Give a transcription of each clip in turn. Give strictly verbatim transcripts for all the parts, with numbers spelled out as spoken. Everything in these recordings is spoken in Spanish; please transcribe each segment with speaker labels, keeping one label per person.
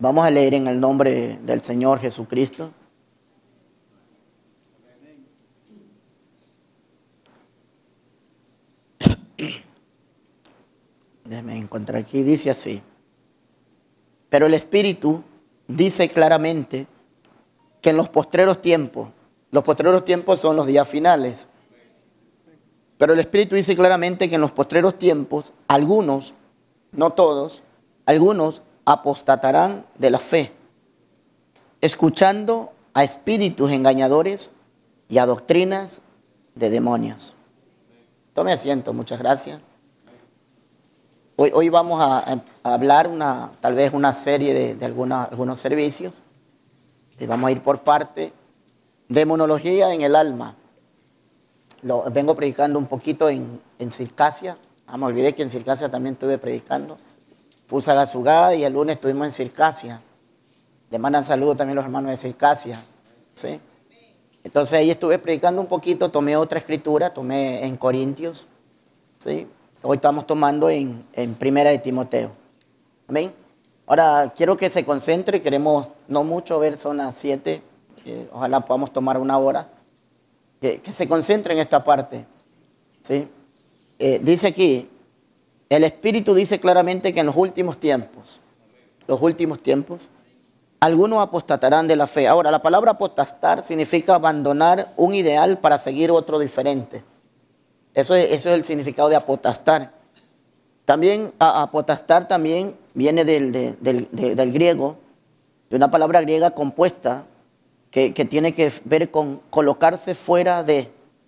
Speaker 1: Vamos a leer en el nombre del Señor Jesucristo. Déjame encontrar aquí, dice así. Pero el Espíritu dice claramente que en los postreros tiempos, los postreros tiempos son los días finales, pero el Espíritu dice claramente que en los postreros tiempos, algunos, no todos, algunos apostatarán de la fe, escuchando a espíritus engañadores y a doctrinas de demonios. Tome asiento, muchas gracias. Hoy, hoy vamos a, a hablar una, tal vez una serie de, de alguna, algunos servicios. Y vamos a ir por parte. Demonología en el alma. Lo, vengo predicando un poquito en, en Circasia. Ah, me olvidé que en Circasia también estuve predicando. Fusagasugá y el lunes estuvimos en Circasia. Le mandan saludos también los hermanos de Circasia. ¿Sí? Entonces ahí estuve predicando un poquito, tomé otra escritura, tomé en Corintios. ¿Sí? Hoy estamos tomando en, en Primera de Timoteo. ¿Amén? Ahora quiero que se concentre, queremos no mucho ver, son las siete, eh, ojalá podamos tomar una hora. Que, que se concentre en esta parte. ¿Sí? Eh, dice aquí, el Espíritu dice claramente que en los últimos tiempos, los últimos tiempos, algunos apostatarán de la fe. Ahora, la palabra apostar significa abandonar un ideal para seguir otro diferente. Eso es, eso es el significado de apostar. También a, apostar también viene del, de, del, de, del griego, de una palabra griega compuesta que, que tiene que ver con colocarse fuera de.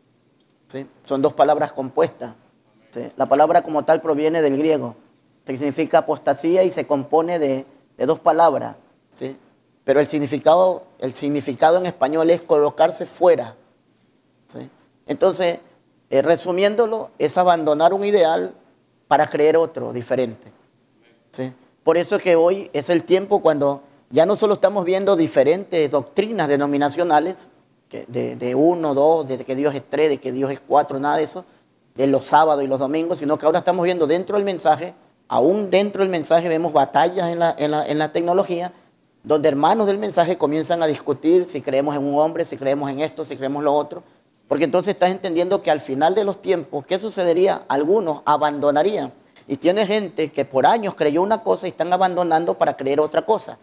Speaker 1: ¿Sí? Son dos palabras compuestas. ¿Sí? La palabra como tal proviene del griego, que significa apostasía y se compone de, de dos palabras. ¿Sí? Pero el significado, el significado en español es colocarse fuera. ¿Sí? Entonces, eh, resumiéndolo, es abandonar un ideal para creer otro diferente. ¿Sí? Por eso es que hoy es el tiempo cuando ya no solo estamos viendo diferentes doctrinas denominacionales, que de, de uno, dos, de que Dios es tres, de que Dios es cuatro, nada de eso, de los sábados y los domingos, sino que ahora estamos viendo dentro del mensaje, aún dentro del mensaje vemos batallas en la, en la, en la tecnología, donde hermanos del mensaje comienzan a discutir si creemos en un hombre, si creemos en esto, si creemos lo otro, porque entonces estás entendiendo que al final de los tiempos, ¿qué sucedería? Algunos abandonarían. Y tiene gente que por años creyó una cosa y están abandonando para creer otra cosa.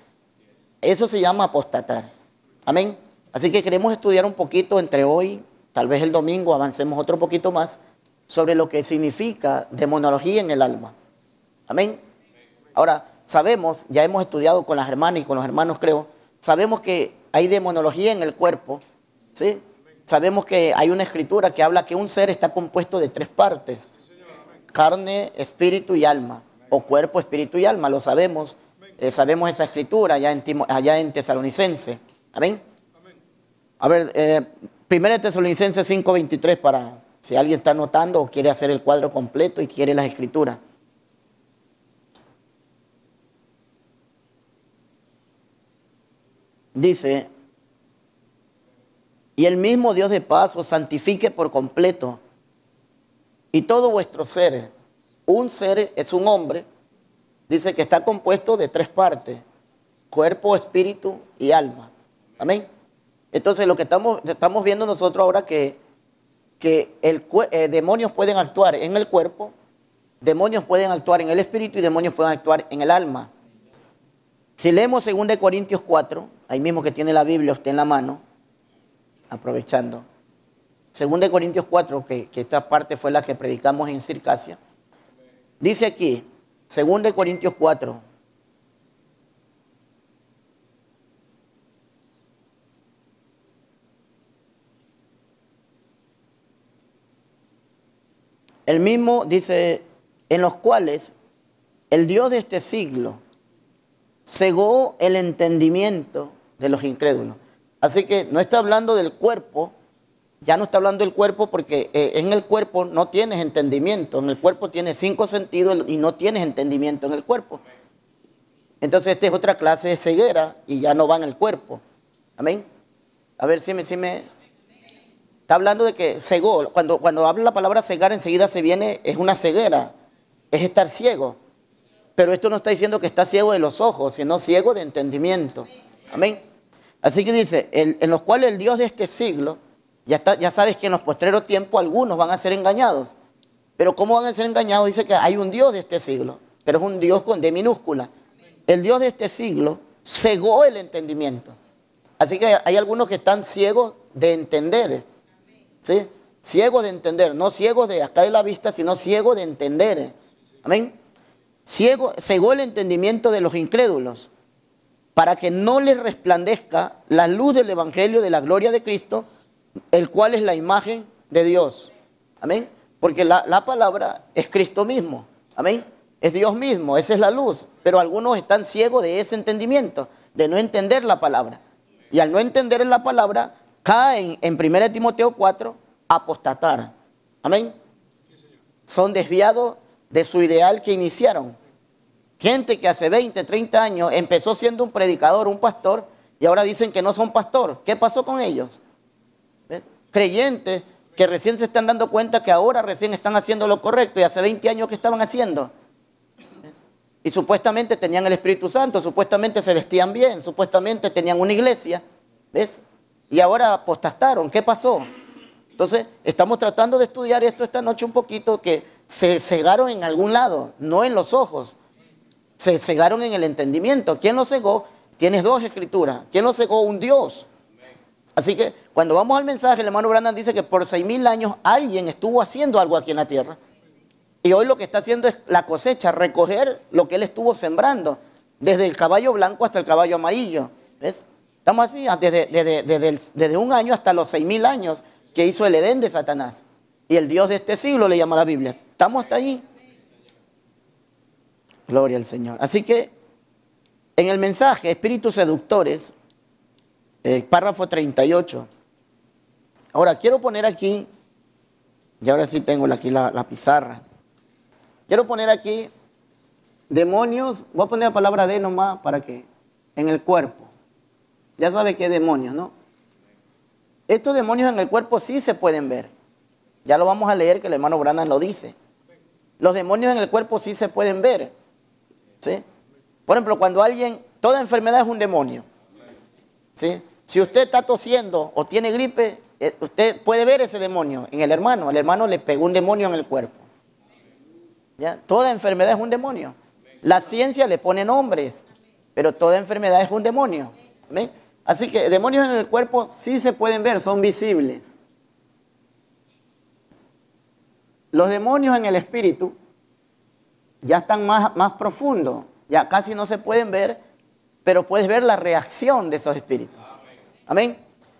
Speaker 1: Eso se llama apostatar. Amén. Así que queremos estudiar un poquito entre hoy, tal vez el domingo avancemos otro poquito más, sobre lo que significa demonología en el alma. Amén. Ahora, sabemos, ya hemos estudiado con las hermanas y con los hermanos creo, sabemos que hay demonología en el cuerpo, ¿sí? Sabemos que hay una escritura que habla que un ser está compuesto de tres partes, carne, espíritu y alma, o cuerpo, espíritu y alma, lo sabemos, eh, sabemos esa escritura allá en, Timo, allá en Tesalonicense. Amén. A ver, eh, primera de Tesalonicenses cinco veintitrés, para si alguien está anotando o quiere hacer el cuadro completo y quiere las escrituras. Dice, y el mismo Dios de paz os santifique por completo, y todo vuestro ser, un ser es un hombre, dice que está compuesto de tres partes, cuerpo, espíritu y alma. Amén. Entonces lo que estamos, estamos viendo nosotros ahora que, que el, eh, demonios pueden actuar en el cuerpo, demonios pueden actuar en el espíritu y demonios pueden actuar en el alma. Si leemos segunda de Corintios cuatro, ahí mismo que tiene la Biblia usted en la mano, aprovechando. segunda de Corintios cuatro, que, que esta parte fue la que predicamos en Circasia. Dice aquí, segunda de Corintios cuatro. El mismo dice, en los cuales el Dios de este siglo cegó el entendimiento de los incrédulos. Así que no está hablando del cuerpo, ya no está hablando del cuerpo porque eh, en el cuerpo no tienes entendimiento, en el cuerpo tienes cinco sentidos y no tienes entendimiento en el cuerpo. Entonces esta es otra clase de ceguera y ya no va en el cuerpo. Amén. A ver si me... Si me está hablando de que cegó, cuando, cuando habla la palabra cegar enseguida se viene, es una ceguera, es estar ciego. Pero esto no está diciendo que está ciego de los ojos, sino ciego de entendimiento. Amén. Así que dice, el, en los cuales el Dios de este siglo, ya, está, ya sabes que en los postreros tiempos algunos van a ser engañados. Pero ¿cómo van a ser engañados? Dice que hay un Dios de este siglo, pero es un Dios con D minúscula. El Dios de este siglo cegó el entendimiento. Así que hay algunos que están ciegos de entender. ¿Sí? Ciegos de entender, no ciegos de acá de la vista, sino ciegos de entender. Amén. Ciego, cegó el entendimiento de los incrédulos, para que no les resplandezca la luz del evangelio de la gloria de Cristo, el cual es la imagen de Dios. Amén. Porque la, la palabra es Cristo mismo. Amén. Es Dios mismo, esa es la luz. Pero algunos están ciegos de ese entendimiento, de no entender la palabra. Y al no entender la palabra, caen en primera de Timoteo cuatro, apostatar. Amén. Son desviados de su ideal que iniciaron. Gente que hace veinte, treinta años empezó siendo un predicador, un pastor, y ahora dicen que no son pastor. ¿Qué pasó con ellos? ¿Ves? Creyentes que recién se están dando cuenta que ahora recién están haciendo lo correcto y hace veinte años que estaban haciendo. ¿Ves? Y supuestamente tenían el Espíritu Santo, supuestamente se vestían bien, supuestamente tenían una iglesia. ¿Ves? Y ahora apostataron. ¿Qué pasó? Entonces, estamos tratando de estudiar esto esta noche un poquito, que se cegaron en algún lado, no en los ojos. Se cegaron en el entendimiento. ¿Quién los cegó? Tienes dos escrituras. ¿Quién los cegó? Un Dios. Así que cuando vamos al mensaje, el hermano Branham dice que por seis mil años alguien estuvo haciendo algo aquí en la tierra. Y hoy lo que está haciendo es la cosecha, recoger lo que él estuvo sembrando, desde el caballo blanco hasta el caballo amarillo. ¿Ves? Estamos así, desde, desde, desde, el, desde un año hasta los seis mil años que hizo el Edén de Satanás. Y el Dios de este siglo le llama la Biblia. Estamos hasta allí. Gloria al Señor. Así que en el mensaje Espíritus Seductores, eh, párrafo treinta y ocho. Ahora quiero poner aquí, y ahora sí tengo aquí la, la pizarra. Quiero poner aquí demonios, voy a poner la palabra de nomás para que, en el cuerpo. Ya sabe qué demonios, ¿no? Estos demonios en el cuerpo sí se pueden ver. Ya lo vamos a leer, que el hermano Branham lo dice. Los demonios en el cuerpo sí se pueden ver. ¿Sí? Por ejemplo, cuando alguien, toda enfermedad es un demonio. ¿Sí? Si usted está tosiendo o tiene gripe, eh, usted puede ver ese demonio en el hermano. El hermano le pegó un demonio en el cuerpo. ¿Ya? Toda enfermedad es un demonio. La ciencia le pone nombres, pero toda enfermedad es un demonio. ¿Ven? Así que demonios en el cuerpo sí se pueden ver, son visibles. Los demonios en el espíritu ya están más, más profundos, ya casi no se pueden ver, pero puedes ver la reacción de esos espíritus. Amén.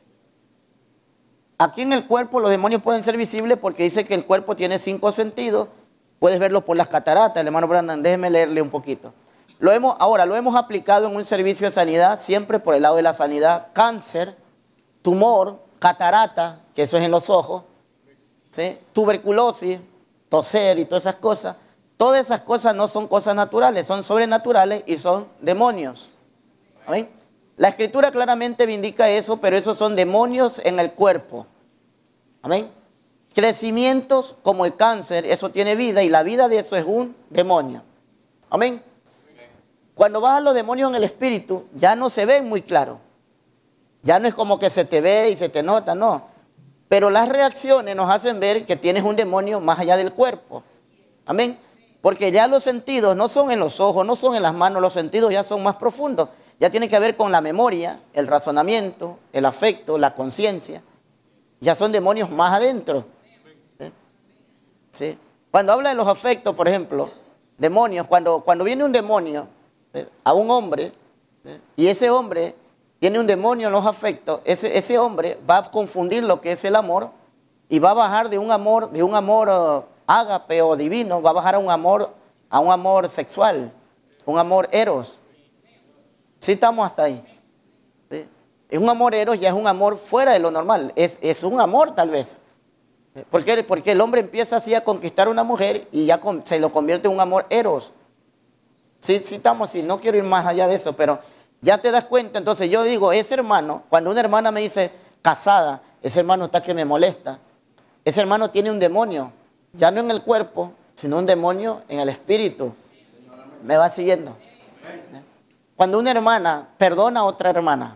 Speaker 1: Aquí en el cuerpo los demonios pueden ser visibles porque dice que el cuerpo tiene cinco sentidos. Puedes verlo por las cataratas. El hermano Branham, déjeme leerle un poquito. Lo hemos, ahora, lo hemos aplicado en un servicio de sanidad, siempre por el lado de la sanidad. Cáncer, tumor, catarata, que eso es en los ojos, ¿sí? Tuberculosis, toser y todas esas cosas. Todas esas cosas no son cosas naturales, son sobrenaturales y son demonios. ¿Amén? La Escritura claramente indica eso, pero esos son demonios en el cuerpo. Amén. Crecimientos como el cáncer, eso tiene vida y la vida de eso es un demonio. Amén. Cuando vas a los demonios en el espíritu, ya no se ven muy claro. Ya no es como que se te ve y se te nota, no. Pero las reacciones nos hacen ver que tienes un demonio más allá del cuerpo. Amén. Porque ya los sentidos no son en los ojos, no son en las manos, los sentidos ya son más profundos. Ya tiene que ver con la memoria, el razonamiento, el afecto, la conciencia. Ya son demonios más adentro. ¿Sí? ¿Sí? Cuando habla de los afectos, por ejemplo, demonios, cuando, cuando viene un demonio, ¿sí?, a un hombre, ¿sí?, y ese hombre tiene un demonio en los afectos, ese, ese hombre va a confundir lo que es el amor y va a bajar de un amor, de un amor uh, ágape o divino, va a bajar a un amor, a un amor sexual, un amor eros. Sí, estamos hasta ahí. ¿Sí? Es un amor eros, ya es un amor fuera de lo normal, es, es un amor tal vez. ¿Por qué? Porque el hombre empieza así a conquistar a una mujer y ya con, se lo convierte en un amor eros. Sí, sí estamos así, no quiero ir más allá de eso, pero ya te das cuenta. Entonces yo digo, ese hermano, cuando una hermana me dice casada, ese hermano está que me molesta. Ese hermano tiene un demonio, ya no en el cuerpo, sino un demonio en el espíritu. ¿Me va siguiendo? Cuando una hermana perdona a otra hermana,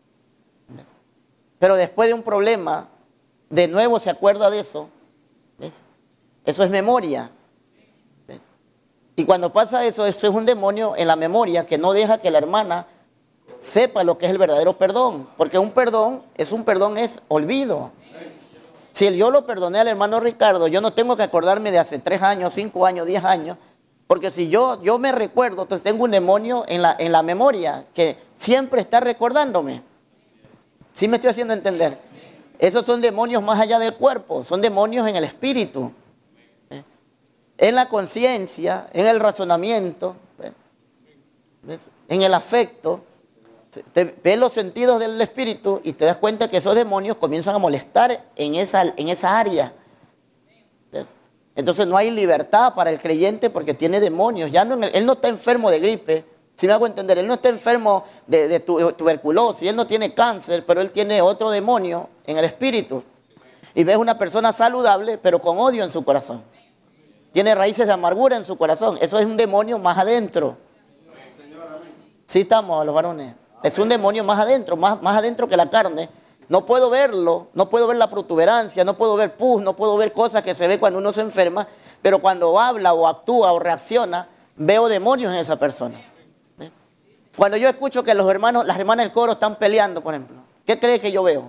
Speaker 1: pero después de un problema, de nuevo se acuerda de eso, ¿ves? Eso es memoria. ¿Ves? Y cuando pasa eso, eso es un demonio en la memoria que no deja que la hermana sepa lo que es el verdadero perdón. Porque un perdón, es un perdón, es olvido. Si yo lo perdoné al hermano Ricardo, yo no tengo que acordarme de hace tres años, cinco años, diez años. Porque si yo, yo me recuerdo, entonces tengo un demonio en la, en la memoria que siempre está recordándome. ¿Sí me estoy haciendo entender? Esos son demonios más allá del cuerpo, son demonios en el espíritu, ¿eh? En la conciencia, en el razonamiento, ¿ves? ¿Ves? En el afecto. Te ves los sentidos del espíritu y te das cuenta que esos demonios comienzan a molestar en esa, en esa área. ¿Ves? Entonces no hay libertad para el creyente porque tiene demonios. Ya no, él no está enfermo de gripe, si me hago entender, él no está enfermo de, de tu, tuberculosis, él no tiene cáncer, pero él tiene otro demonio en el espíritu. Y ves una persona saludable, pero con odio en su corazón. Tiene raíces de amargura en su corazón. Eso es un demonio más adentro. Sí estamos, los varones. Es un demonio más adentro, más, más adentro que la carne. No puedo verlo, no puedo ver la protuberancia, no puedo ver pus, no puedo ver cosas que se ve cuando uno se enferma, pero cuando habla o actúa o reacciona, veo demonios en esa persona. ¿Eh? Cuando yo escucho que los hermanos, las hermanas del coro están peleando, por ejemplo, ¿qué crees que yo veo?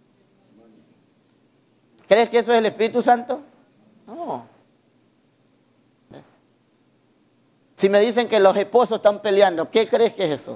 Speaker 1: ¿Crees que eso es el Espíritu Santo? No. ¿Ves? Si me dicen que los esposos están peleando, ¿qué crees que es eso?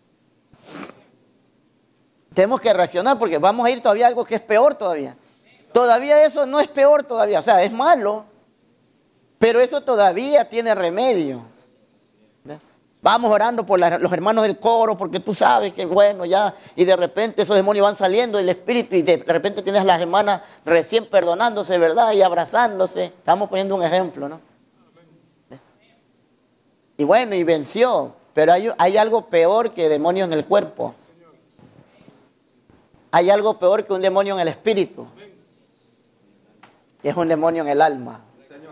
Speaker 1: Tenemos que reaccionar porque vamos a ir todavía a algo que es peor todavía. Todavía eso no es peor todavía, o sea, es malo, pero eso todavía tiene remedio. ¿Ves? Vamos orando por la, los hermanos del coro porque tú sabes que bueno ya, y de repente esos demonios van saliendo del espíritu y de repente tienes a las hermanas recién perdonándose, ¿verdad? Y abrazándose. Estamos poniendo un ejemplo, ¿no? ¿Ves? Y bueno, y venció, pero hay, hay algo peor que demonios en el cuerpo. Hay algo peor que un demonio en el espíritu. Y es un demonio en el alma.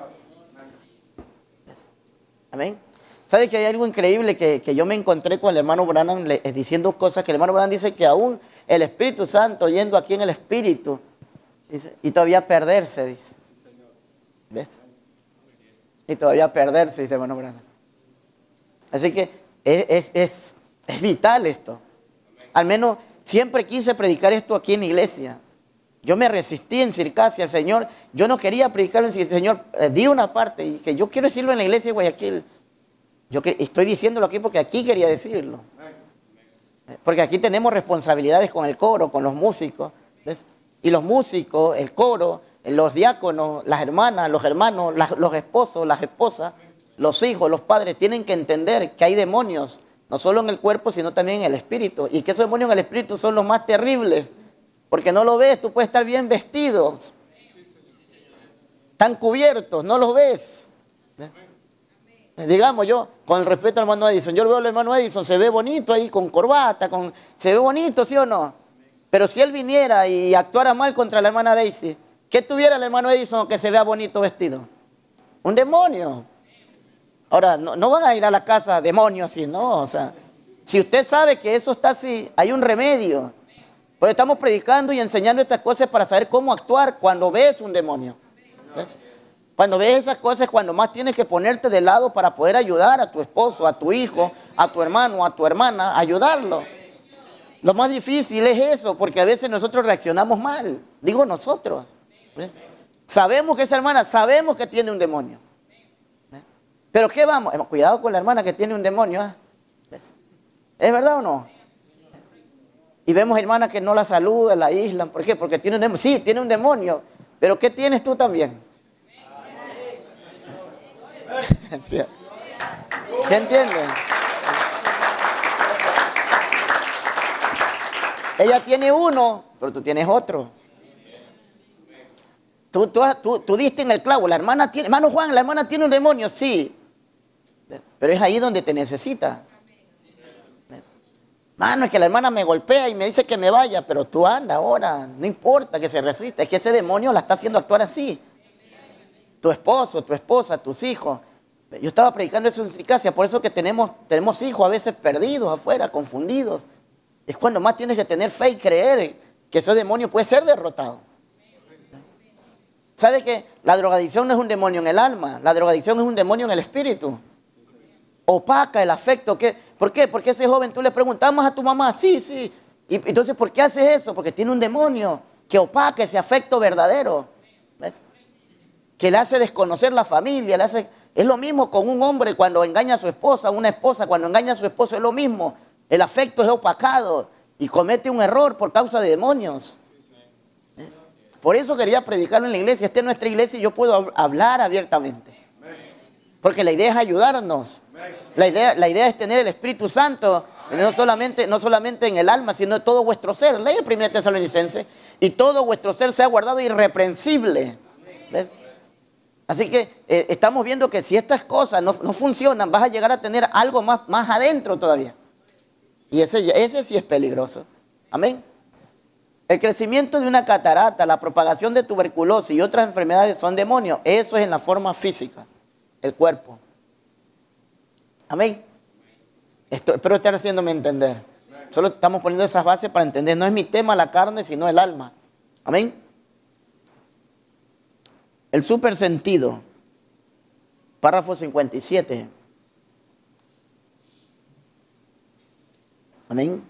Speaker 1: Amén. ¿Sabes que hay algo increíble que, que yo me encontré con el hermano Branham le, diciendo cosas que el hermano Branham dice que aún el Espíritu Santo yendo aquí en el espíritu dice, y todavía perderse, dice. ¿Ves? Y todavía perderse, dice el hermano Branham. Así que es, es, es, es vital esto. Al menos siempre quise predicar esto aquí en la iglesia. Yo me resistí en Circasia, Señor. Yo no quería predicarlo en Circasia, Señor. Eh, di una parte y que yo quiero decirlo en la iglesia de Guayaquil. Yo que, estoy diciéndolo aquí porque aquí quería decirlo. Porque aquí tenemos responsabilidades con el coro, con los músicos. ¿Ves? Y los músicos, el coro, los diáconos, las hermanas, los hermanos, las, los esposos, las esposas, los hijos, los padres, tienen que entender que hay demonios. No solo en el cuerpo, sino también en el espíritu. Y que esos demonios en el espíritu son los más terribles. Porque no lo ves, tú puedes estar bien vestidos. Están cubiertos, no los ves. ¿Eh? Digamos yo, con el respeto al hermano Edison, yo lo veo al hermano Edison, se ve bonito ahí con corbata, con, se ve bonito, ¿sí o no? Pero si él viniera y actuara mal contra la hermana Daisy, ¿qué tuviera el hermano Edison que se vea bonito vestido? Un demonio. Ahora, no, no van a ir a la casa demonios así, no, o sea, si usted sabe que eso está así, hay un remedio. Porque estamos predicando y enseñando estas cosas para saber cómo actuar cuando ves un demonio. ¿Ves? Cuando ves esas cosas, cuando más tienes que ponerte de lado para poder ayudar a tu esposo, a tu hijo, a tu hermano, a tu hermana, ayudarlo. Lo más difícil es eso, porque a veces nosotros reaccionamos mal. Digo nosotros. ¿Ves? Sabemos que esa hermana, sabemos que tiene un demonio. Pero ¿qué vamos? Cuidado con la hermana que tiene un demonio. ¿Eh? ¿Es verdad o no? Y vemos hermanas que no la saludan, la aíslan. ¿Por qué? Porque tiene un demonio. Sí, tiene un demonio. Pero ¿qué tienes tú también? ¿Sí? ¿Se entiende? Ella tiene uno, pero tú tienes otro. Tú, tú, tú, tú diste en el clavo. La hermana tiene, hermano Juan, la hermana tiene un demonio, sí. Pero es ahí donde te necesita. Mano, es que la hermana me golpea y me dice que me vaya, pero tú anda ahora, no importa que se resista, es que ese demonio la está haciendo actuar así. Tu esposo, tu esposa, tus hijos. Yo estaba predicando eso en Sricasia, por eso que tenemos, tenemos hijos a veces perdidos afuera, confundidos. Es cuando más tienes que tener fe y creer que ese demonio puede ser derrotado. ¿Sabe que la drogadicción no es un demonio en el alma? La drogadicción es un demonio en el espíritu. Opaca el afecto. ¿Qué? ¿Por qué? Porque ese joven tú le preguntabas a tu mamá, sí, sí. Y entonces, ¿por qué haces eso? Porque tiene un demonio que opaca ese afecto verdadero. ¿Ves? Que le hace desconocer la familia, le hace... Es lo mismo con un hombre cuando engaña a su esposa, una esposa cuando engaña a su esposo, es lo mismo. El afecto es opacado y comete un error por causa de demonios. ¿Ves? Por eso quería predicarlo en la iglesia. Esta es nuestra iglesia y yo puedo hablar abiertamente. Porque la idea es ayudarnos. La idea, la idea es tener el Espíritu Santo, no solamente, no solamente en el alma, sino en todo vuestro ser. Lea primera Tesalonicenses. Y todo vuestro ser sea guardado irreprensible. ¿Ves? Así que eh, estamos viendo que si estas cosas no, no funcionan, vas a llegar a tener algo más, más adentro todavía. Y ese, ese sí es peligroso. Amén. El crecimiento de una catarata, la propagación de tuberculosis y otras enfermedades son demonios. Eso es en la forma física, el cuerpo. Amén. Esto, espero estar haciéndome entender. Solo estamos poniendo esas bases para entender. No es mi tema la carne, sino el alma. Amén. El supersentido, párrafo cincuenta y siete. Amén.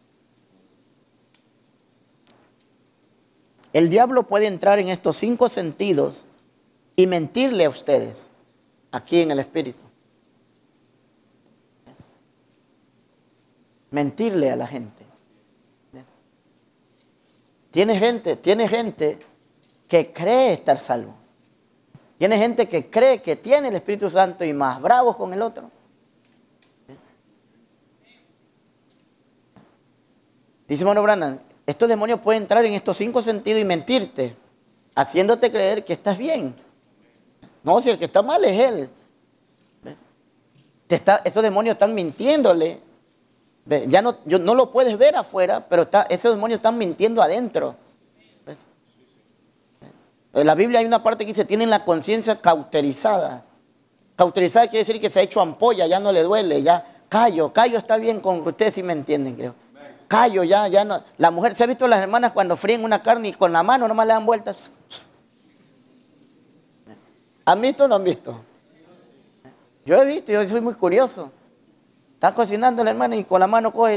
Speaker 1: El diablo puede entrar en estos cinco sentidos y mentirle a ustedes, aquí en el espíritu. Mentirle a la gente. Tiene gente, tiene gente que cree estar salvo. Tiene gente que cree que tiene el Espíritu Santo y más bravos con el otro. Dice hermano Branham, estos demonios pueden entrar en estos cinco sentidos y mentirte, haciéndote creer que estás bien. No, si el que está mal es él. ¿Ves? Te está, esos demonios están mintiéndole. ¿Ves? Ya no, yo, no lo puedes ver afuera, pero está, esos demonios están mintiendo adentro. ¿Ves? En la Biblia hay una parte que dice, tienen la conciencia cauterizada. Cauterizada quiere decir que se ha hecho ampolla, ya no le duele, ya callo, callo está bien con ustedes, si me entienden, creo. Callo, ya, ya no. La mujer, ¿se ha visto las hermanas cuando fríen una carne y con la mano nomás le dan vueltas? ¿Han visto o no han visto? Yo he visto, yo soy muy curioso. Está cocinando la hermana y con la mano coge.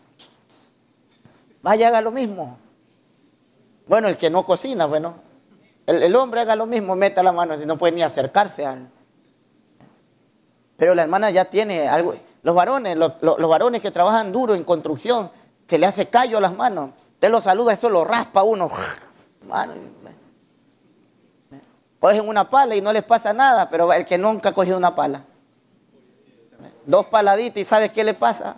Speaker 1: Vaya, haga lo mismo. Bueno, el que no cocina, bueno. El, el hombre haga lo mismo, meta la mano, si no puede ni acercarse al... Pero la hermana ya tiene algo. Los varones, los, los, los varones que trabajan duro en construcción, se le hace callo a las manos. Usted lo saluda, eso lo raspa a uno. Mano, cogen una pala y no les pasa nada, pero el que nunca ha cogido una pala. Dos paladitas y ¿sabes qué le pasa?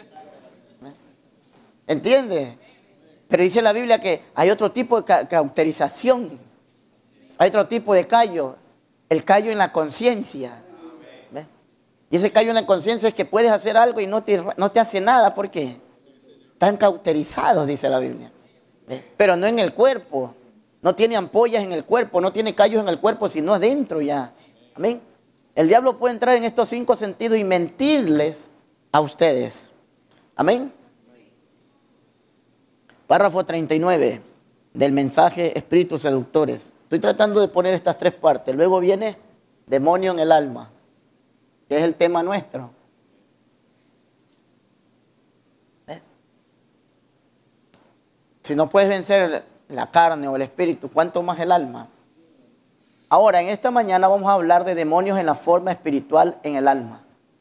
Speaker 1: ¿Entiende? Pero dice la Biblia que hay otro tipo de ca cauterización. Hay otro tipo de callo. El callo en la conciencia. Y ese callo en la conciencia es que puedes hacer algo y no te, no te hace nada. ¿Por qué? Están cauterizados, dice la Biblia. ¿Ves? Pero no en el cuerpo. No tiene ampollas en el cuerpo, no tiene callos en el cuerpo, sino adentro ya. Amén. El diablo puede entrar en estos cinco sentidos y mentirles a ustedes. Amén. Párrafo treinta y nueve del mensaje Espíritus Seductores. Estoy tratando de poner estas tres partes. Luego viene demonio en el alma, que es el tema nuestro. ¿Ves? Si no puedes vencer la carne o el espíritu, ¿cuánto más el alma? Ahora, en esta mañana vamos a hablar de demonios en la forma espiritual en el alma.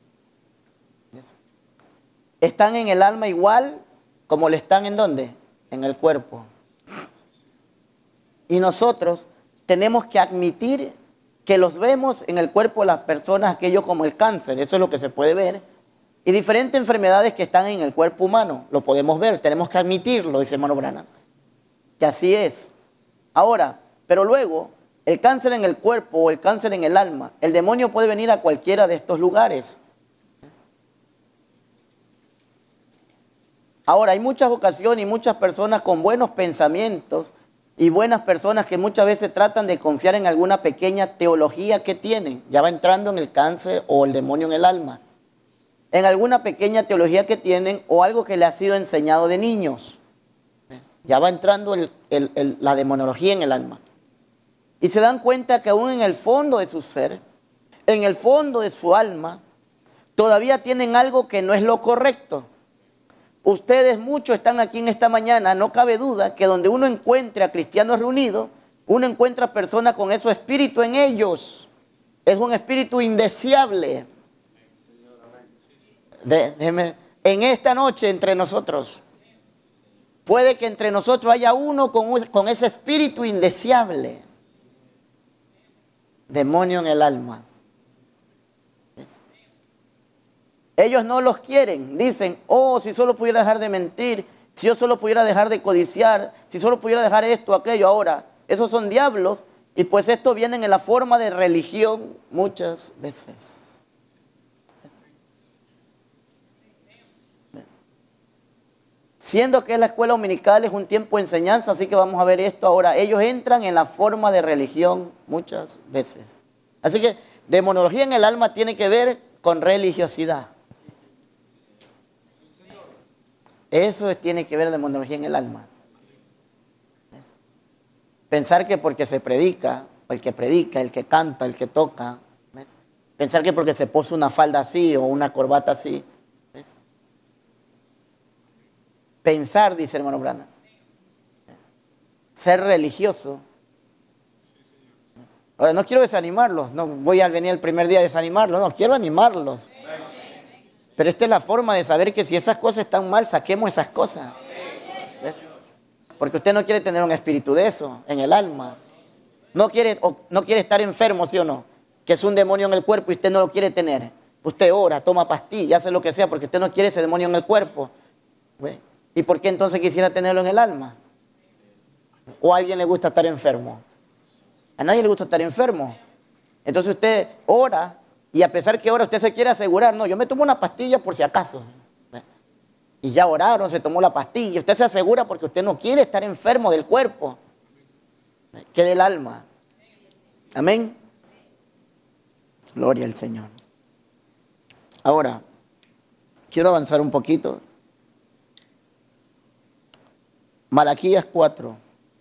Speaker 1: Están en el alma igual como le están en ¿dónde? En el cuerpo. Y nosotros tenemos que admitir que los vemos en el cuerpo de las personas, aquello como el cáncer, eso es lo que se puede ver, y diferentes enfermedades que están en el cuerpo humano, lo podemos ver, tenemos que admitirlo, dice hermano Branham, que así es. Ahora, pero luego, el cáncer en el cuerpo o el cáncer en el alma, el demonio puede venir a cualquiera de estos lugares. Ahora, hay muchas ocasiones y muchas personas con buenos pensamientos y buenas personas que muchas veces tratan de confiar en alguna pequeña teología que tienen. Ya va entrando en el cáncer o el demonio en el alma. En alguna pequeña teología que tienen o algo que le ha sido enseñado de niños. Ya va entrando el, el, el, la demonología en el alma. Y se dan cuenta que aún en el fondo de su ser, en el fondo de su alma, todavía tienen algo que no es lo correcto. Ustedes muchos están aquí en esta mañana, no cabe duda que donde uno encuentre a cristianos reunidos, uno encuentra personas con ese espíritu en ellos. Es un espíritu indeseable. De, de, en esta noche entre nosotros, puede que entre nosotros haya uno con, con ese espíritu indeseable. Demonio en el alma. Ellos no los quieren, dicen, oh, si solo pudiera dejar de mentir, si yo solo pudiera dejar de codiciar, si solo pudiera dejar esto, aquello. Ahora, esos son diablos y pues esto viene en la forma de religión muchas veces. Siendo que es la escuela dominical, es un tiempo de enseñanza, así que vamos a ver esto ahora. Ellos entran en la forma de religión muchas veces. Así que demonología en el alma tiene que ver con religiosidad. Eso tiene que ver demonología en el alma. Pensar que porque se predica, el que predica, el que canta, el que toca, ¿ves? Pensar que porque se puso una falda así o una corbata así, ¿ves? Pensar, dice hermano Branham, ser religioso. Ahora, no quiero desanimarlos, no voy a venir el primer día a desanimarlos, no, quiero animarlos. Pero esta es la forma de saber que si esas cosas están mal, saquemos esas cosas. ¿Ves? Porque usted no quiere tener un espíritu de eso en el alma. No quiere, no quiere estar enfermo, ¿sí o no? Que es un demonio en el cuerpo y usted no lo quiere tener. Usted ora, toma pastillas, hace lo que sea, porque usted no quiere ese demonio en el cuerpo. ¿Ves? ¿Y por qué entonces quisiera tenerlo en el alma? ¿O a alguien le gusta estar enfermo? A nadie le gusta estar enfermo. Entonces usted ora y a pesar que ora usted se quiere asegurar, no, yo me tomo una pastilla por si acaso. Y ya oraron, se tomó la pastilla. Usted se asegura porque usted no quiere estar enfermo del cuerpo, que del alma. Amén. Gloria al Señor. Ahora, quiero avanzar un poquito. Malaquías cuatro.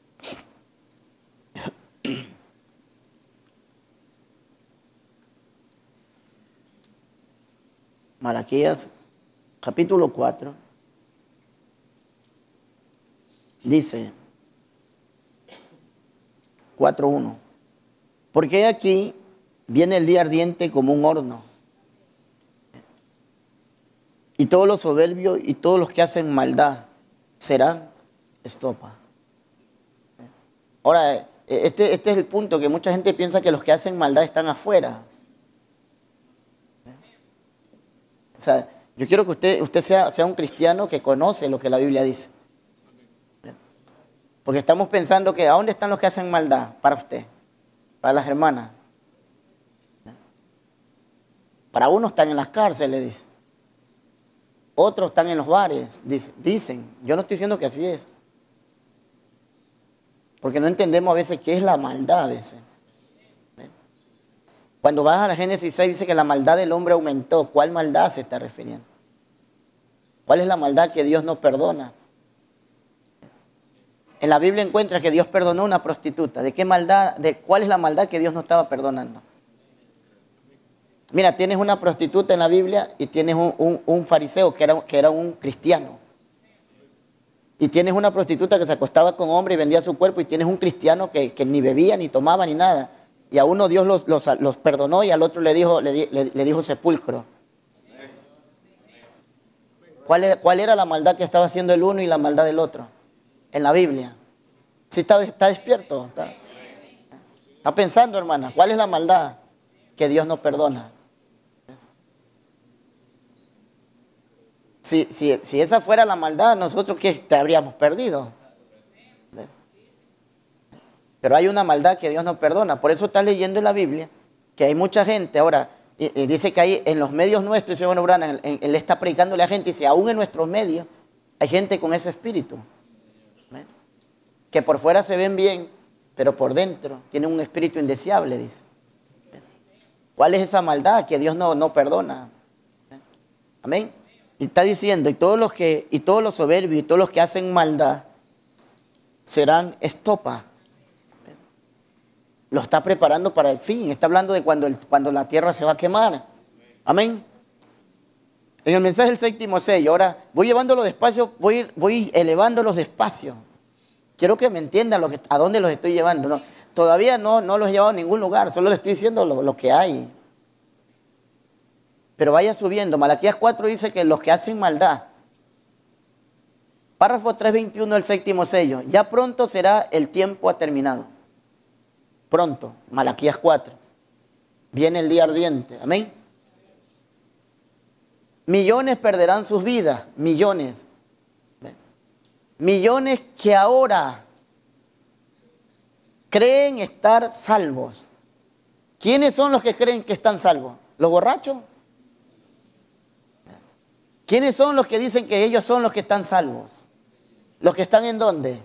Speaker 1: Malaquías, capítulo cuatro, dice, cuatro uno, porque aquí viene el día ardiente como un horno, y todos los soberbios y todos los que hacen maldad serán estopa. Ahora, este, este es el punto, que mucha gente piensa que los que hacen maldad están afuera. O sea, yo quiero que usted, usted sea, sea un cristiano que conoce lo que la Biblia dice. Porque estamos pensando que ¿a dónde están los que hacen maldad? Para usted, para las hermanas. Para unos están en las cárceles, dice. Otros están en los bares, dice, dicen. Yo no estoy diciendo que así es. Porque no entendemos a veces qué es la maldad a veces. Cuando vas a la Génesis seis dice que la maldad del hombre aumentó. ¿Cuál maldad se está refiriendo? ¿Cuál es la maldad que Dios no perdona? En la Biblia encuentras que Dios perdonó a una prostituta. ¿De qué maldad? ¿De cuál es la maldad que Dios no estaba perdonando? Mira, tienes una prostituta en la Biblia y tienes un, un, un fariseo que era, que era un cristiano. Y tienes una prostituta que se acostaba con hombre y vendía su cuerpo, y tienes un cristiano que, que ni bebía, ni tomaba, ni nada. Y a uno Dios los, los, los perdonó y al otro le dijo, le, le, le dijo sepulcro. ¿Cuál era, ¿Cuál era la maldad que estaba haciendo el uno y la maldad del otro? En la Biblia. ¿Sí está, está despierto? ¿Está, está pensando, hermana? ¿Cuál es la maldad que Dios no perdona? Si, si, si esa fuera la maldad, nosotros ¿qué te habríamos perdido? ¿Ves? Pero hay una maldad que Dios no perdona. Por eso estás leyendo en la Biblia que hay mucha gente. Ahora, y, y dice que hay en los medios nuestros, dice bueno, Branham, él, él está predicándole a gente, y dice, aún en nuestros medios hay gente con ese espíritu. ¿Ves? que por fuera se ven bien, pero por dentro tienen un espíritu indeseable, dice. ¿Cuál es esa maldad que Dios no, no perdona? Amén. Y está diciendo, y todos los que, y todos los soberbios, y todos los que hacen maldad, serán estopa. Lo está preparando para el fin. Está hablando de cuando, el, cuando la tierra se va a quemar. Amén. En el mensaje del séptimo sello, ahora voy llevándolo despacio, voy, voy elevándolos despacio. Quiero que me entiendan lo que, a dónde los estoy llevando. No, todavía no, no los he llevado a ningún lugar, solo les estoy diciendo lo, lo que hay. Pero vaya subiendo. Malaquías cuatro dice que los que hacen maldad. Párrafo tres veintiuno del séptimo sello. Ya pronto será el tiempo terminado. Pronto, Malaquías cuatro. Viene el día ardiente. Amén. Millones perderán sus vidas. Millones. Millones que ahora creen estar salvos. ¿Quiénes son los que creen que están salvos? ¿Los borrachos? ¿Quiénes son los que dicen que ellos son los que están salvos? ¿Los que están en dónde?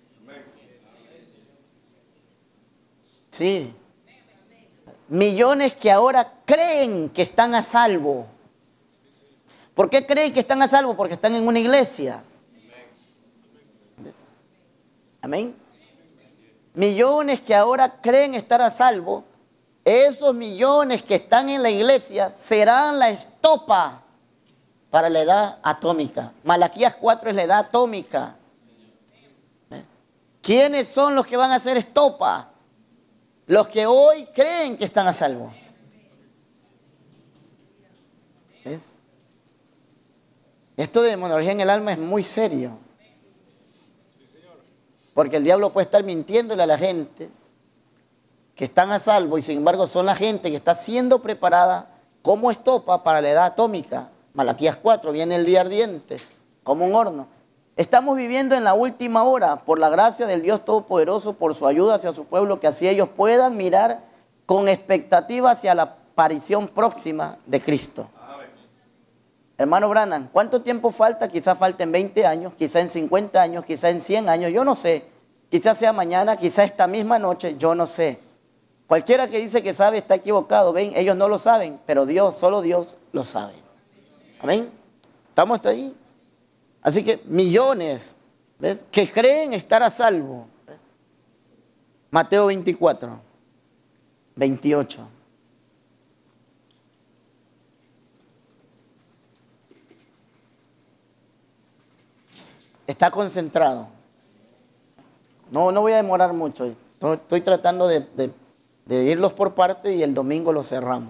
Speaker 1: Sí. Millones que ahora creen que están a salvo. ¿Por qué creen que están a salvo? Porque están en una iglesia. Amén. Millones que ahora creen estar a salvo. Esos millones que están en la iglesia serán la estopa para la edad atómica. Malaquías cuatro es la edad atómica. ¿Quiénes son los que van a hacer estopa? Los que hoy creen que están a salvo. ¿Ves? Esto de demonología en el alma es muy serio. Porque el diablo puede estar mintiéndole a la gente que están a salvo y sin embargo son la gente que está siendo preparada como estopa para la edad atómica. Malaquías cuatro, viene el día ardiente, como un horno. Estamos viviendo en la última hora por la gracia del Dios Todopoderoso, por su ayuda hacia su pueblo, que así ellos puedan mirar con expectativa hacia la aparición próxima de Cristo. Amén. Hermano Branham, ¿cuánto tiempo falta? Quizás falten veinte años, quizás en cincuenta años, quizás en cien años, yo no sé. Quizás sea mañana, quizás esta misma noche, yo no sé. Cualquiera que dice que sabe está equivocado, ven, ellos no lo saben, pero Dios, solo Dios lo sabe. Amén. ¿Estamos hasta ahí? Así que millones, ¿ves?, que creen estar a salvo. ¿Ves? Mateo veinticuatro, veintiocho. Está concentrado. No, no voy a demorar mucho. Estoy, estoy tratando de, de, de irlos por parte y el domingo los cerramos.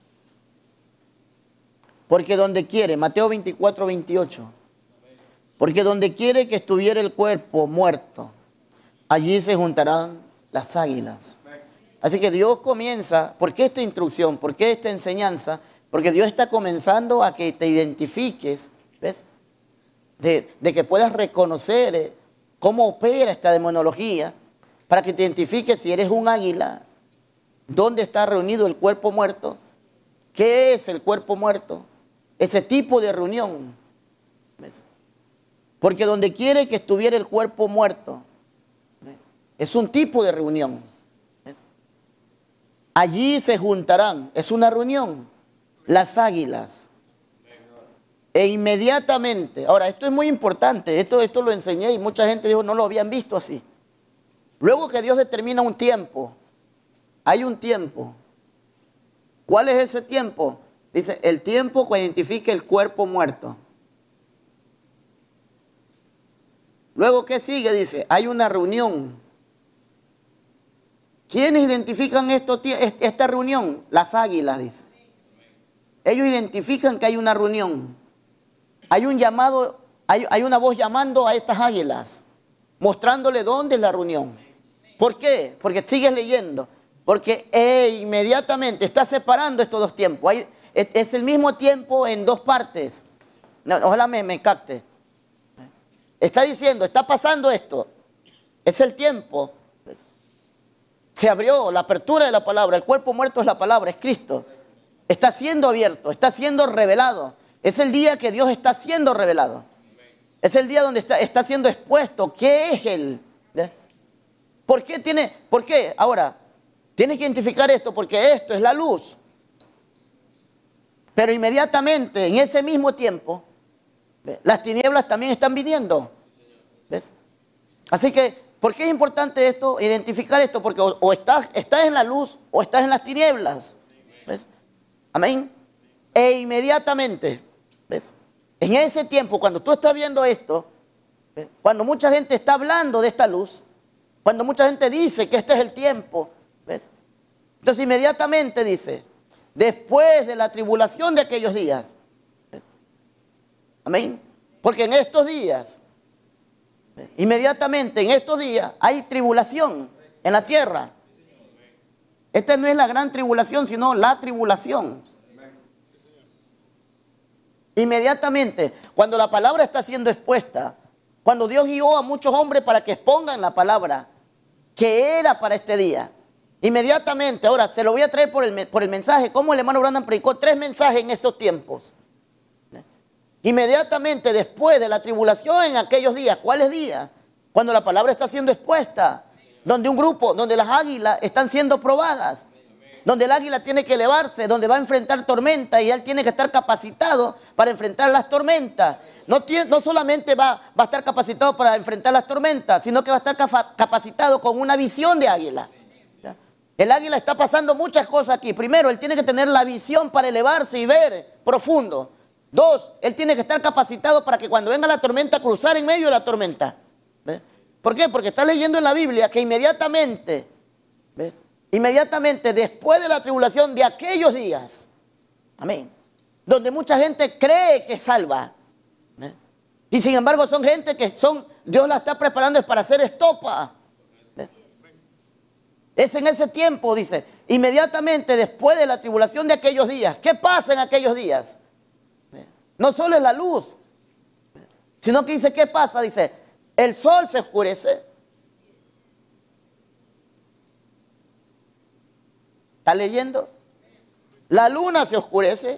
Speaker 1: Porque donde quiere, Mateo veinticuatro, veintiocho. Porque donde quiere que estuviera el cuerpo muerto, allí se juntarán las águilas. Así que Dios comienza, ¿por qué esta instrucción? ¿Por qué esta enseñanza? Porque Dios está comenzando a que te identifiques, ¿ves? De, de que puedas reconocer eh, cómo opera esta demonología, para que te identifiques si eres un águila, dónde está reunido el cuerpo muerto, qué es el cuerpo muerto, ese tipo de reunión. ¿Ves? Porque donde quiere que estuviera el cuerpo muerto, ¿ves?, es un tipo de reunión. ¿Ves? Allí se juntarán, es una reunión, las águilas. E inmediatamente, ahora esto es muy importante, esto, esto lo enseñé y mucha gente dijo no lo habían visto así. Luego que Dios determina un tiempo, hay un tiempo. ¿Cuál es ese tiempo? Dice, el tiempo que identifica el cuerpo muerto. Luego, ¿qué sigue? Dice, hay una reunión. ¿Quiénes identifican esto, esta reunión? Las águilas, dice. Ellos identifican que hay una reunión. Hay un llamado, hay, hay una voz llamando a estas águilas, mostrándole dónde es la reunión. ¿Por qué? Porque sigues leyendo. Porque eh, inmediatamente está separando estos dos tiempos. Hay, es, es el mismo tiempo en dos partes. No, ojalá me, me capte. Está diciendo, está pasando esto. Es el tiempo. Se abrió la apertura de la palabra. El cuerpo muerto es la palabra, es Cristo. Está siendo abierto, está siendo revelado. Es el día que Dios está siendo revelado. Es el día donde está, está siendo expuesto. ¿Qué es Él? ¿Por qué tiene? ¿Por qué? Ahora, tienes que identificar esto porque esto es la luz. Pero inmediatamente, en ese mismo tiempo, ¿ves? Las tinieblas también están viniendo. ¿Ves? Así que, ¿por qué es importante esto? Identificar esto, porque o, o estás, estás en la luz o estás en las tinieblas. ¿Ves? Amén. E inmediatamente, ¿ves? En ese tiempo, cuando tú estás viendo esto, ¿ves? Cuando mucha gente está hablando de esta luz, cuando mucha gente dice que este es el tiempo, ¿ves? Entonces inmediatamente dice, después de la tribulación de aquellos días, ¿ves? Amén. Porque en estos días, ¿ves? Inmediatamente en estos días hay tribulación en la tierra. Esta no es la gran tribulación, sino la tribulación. Inmediatamente, cuando la palabra está siendo expuesta, cuando Dios guió a muchos hombres para que expongan la palabra que era para este día, inmediatamente, ahora se lo voy a traer por el, por el mensaje, como el hermano Branham predicó tres mensajes en estos tiempos. Inmediatamente después de la tribulación en aquellos días, ¿cuáles días? Cuando la palabra está siendo expuesta, donde un grupo, donde las águilas están siendo probadas, donde el águila tiene que elevarse, donde va a enfrentar tormentas y él tiene que estar capacitado para enfrentar las tormentas. No, tiene, no solamente va, va a estar capacitado para enfrentar las tormentas, sino que va a estar capacitado con una visión de águila. El águila está pasando muchas cosas aquí. Primero, él tiene que tener la visión para elevarse y ver profundo. Dos, él tiene que estar capacitado para que cuando venga la tormenta, cruzar en medio de la tormenta. ¿Ves? ¿Por qué? Porque está leyendo en la Biblia que inmediatamente, ¿ves? Inmediatamente después de la tribulación de aquellos días, amén, donde mucha gente cree que es salva, ¿ves? Y sin embargo son gente que son, Dios la está preparando es para hacer estopa. ¿Ves? Es en ese tiempo, dice, inmediatamente después de la tribulación de aquellos días. ¿Qué pasa en aquellos días? ¿Ves? No solo es la luz, ¿ves? Sino que dice, ¿qué pasa? Dice, el sol se oscurece. ¿Está leyendo? La luna se oscurece.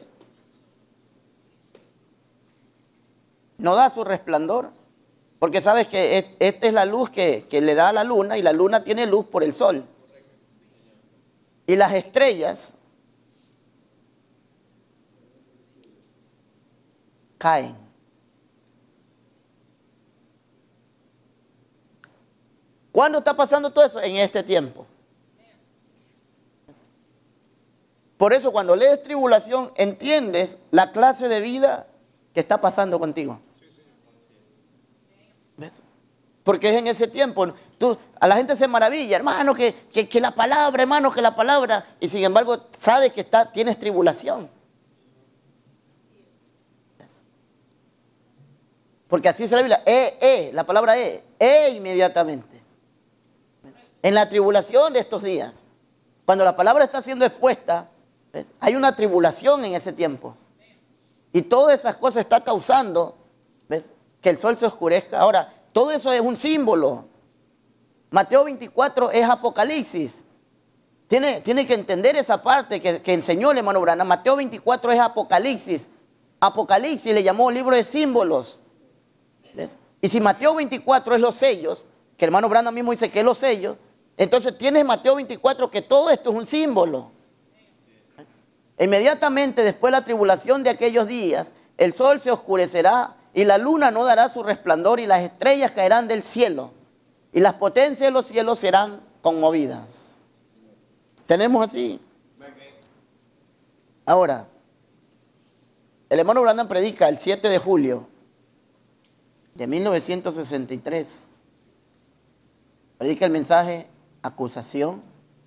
Speaker 1: No da su resplandor. Porque sabes que esta es la luz que, que le da a la luna y la luna tiene luz por el sol. Y las estrellas caen. ¿Cuándo está pasando todo eso? En este tiempo. Por eso cuando lees tribulación, entiendes la clase de vida que está pasando contigo. ¿Ves? Porque es en ese tiempo. Tú, a la gente se maravilla, hermano, que, que, que la palabra, hermano, que la palabra. Y sin embargo, sabes que está, tienes tribulación. ¿Ves? Porque así dice la Biblia, e, e, la palabra e, e inmediatamente. En la tribulación de estos días, cuando la palabra está siendo expuesta, ¿ves? Hay una tribulación en ese tiempo. Y todas esas cosas están causando, ¿ves? Que el sol se oscurezca. Ahora, todo eso es un símbolo. Mateo veinticuatro es Apocalipsis. Tiene, tiene que entender esa parte que, que enseñó el hermano Branham. Mateo veinticuatro es Apocalipsis. Apocalipsis le llamó libro de símbolos. ¿Ves? Y si Mateo veinticuatro es los sellos, que el hermano Branham mismo dice que es los sellos, entonces tienes Mateo veinticuatro que todo esto es un símbolo. Inmediatamente después de la tribulación de aquellos días, el sol se oscurecerá y la luna no dará su resplandor y las estrellas caerán del cielo y las potencias de los cielos serán conmovidas. ¿Tenemos así? Ahora, el hermano Branham predica el siete de julio de mil novecientos sesenta y tres. Predica el mensaje acusación.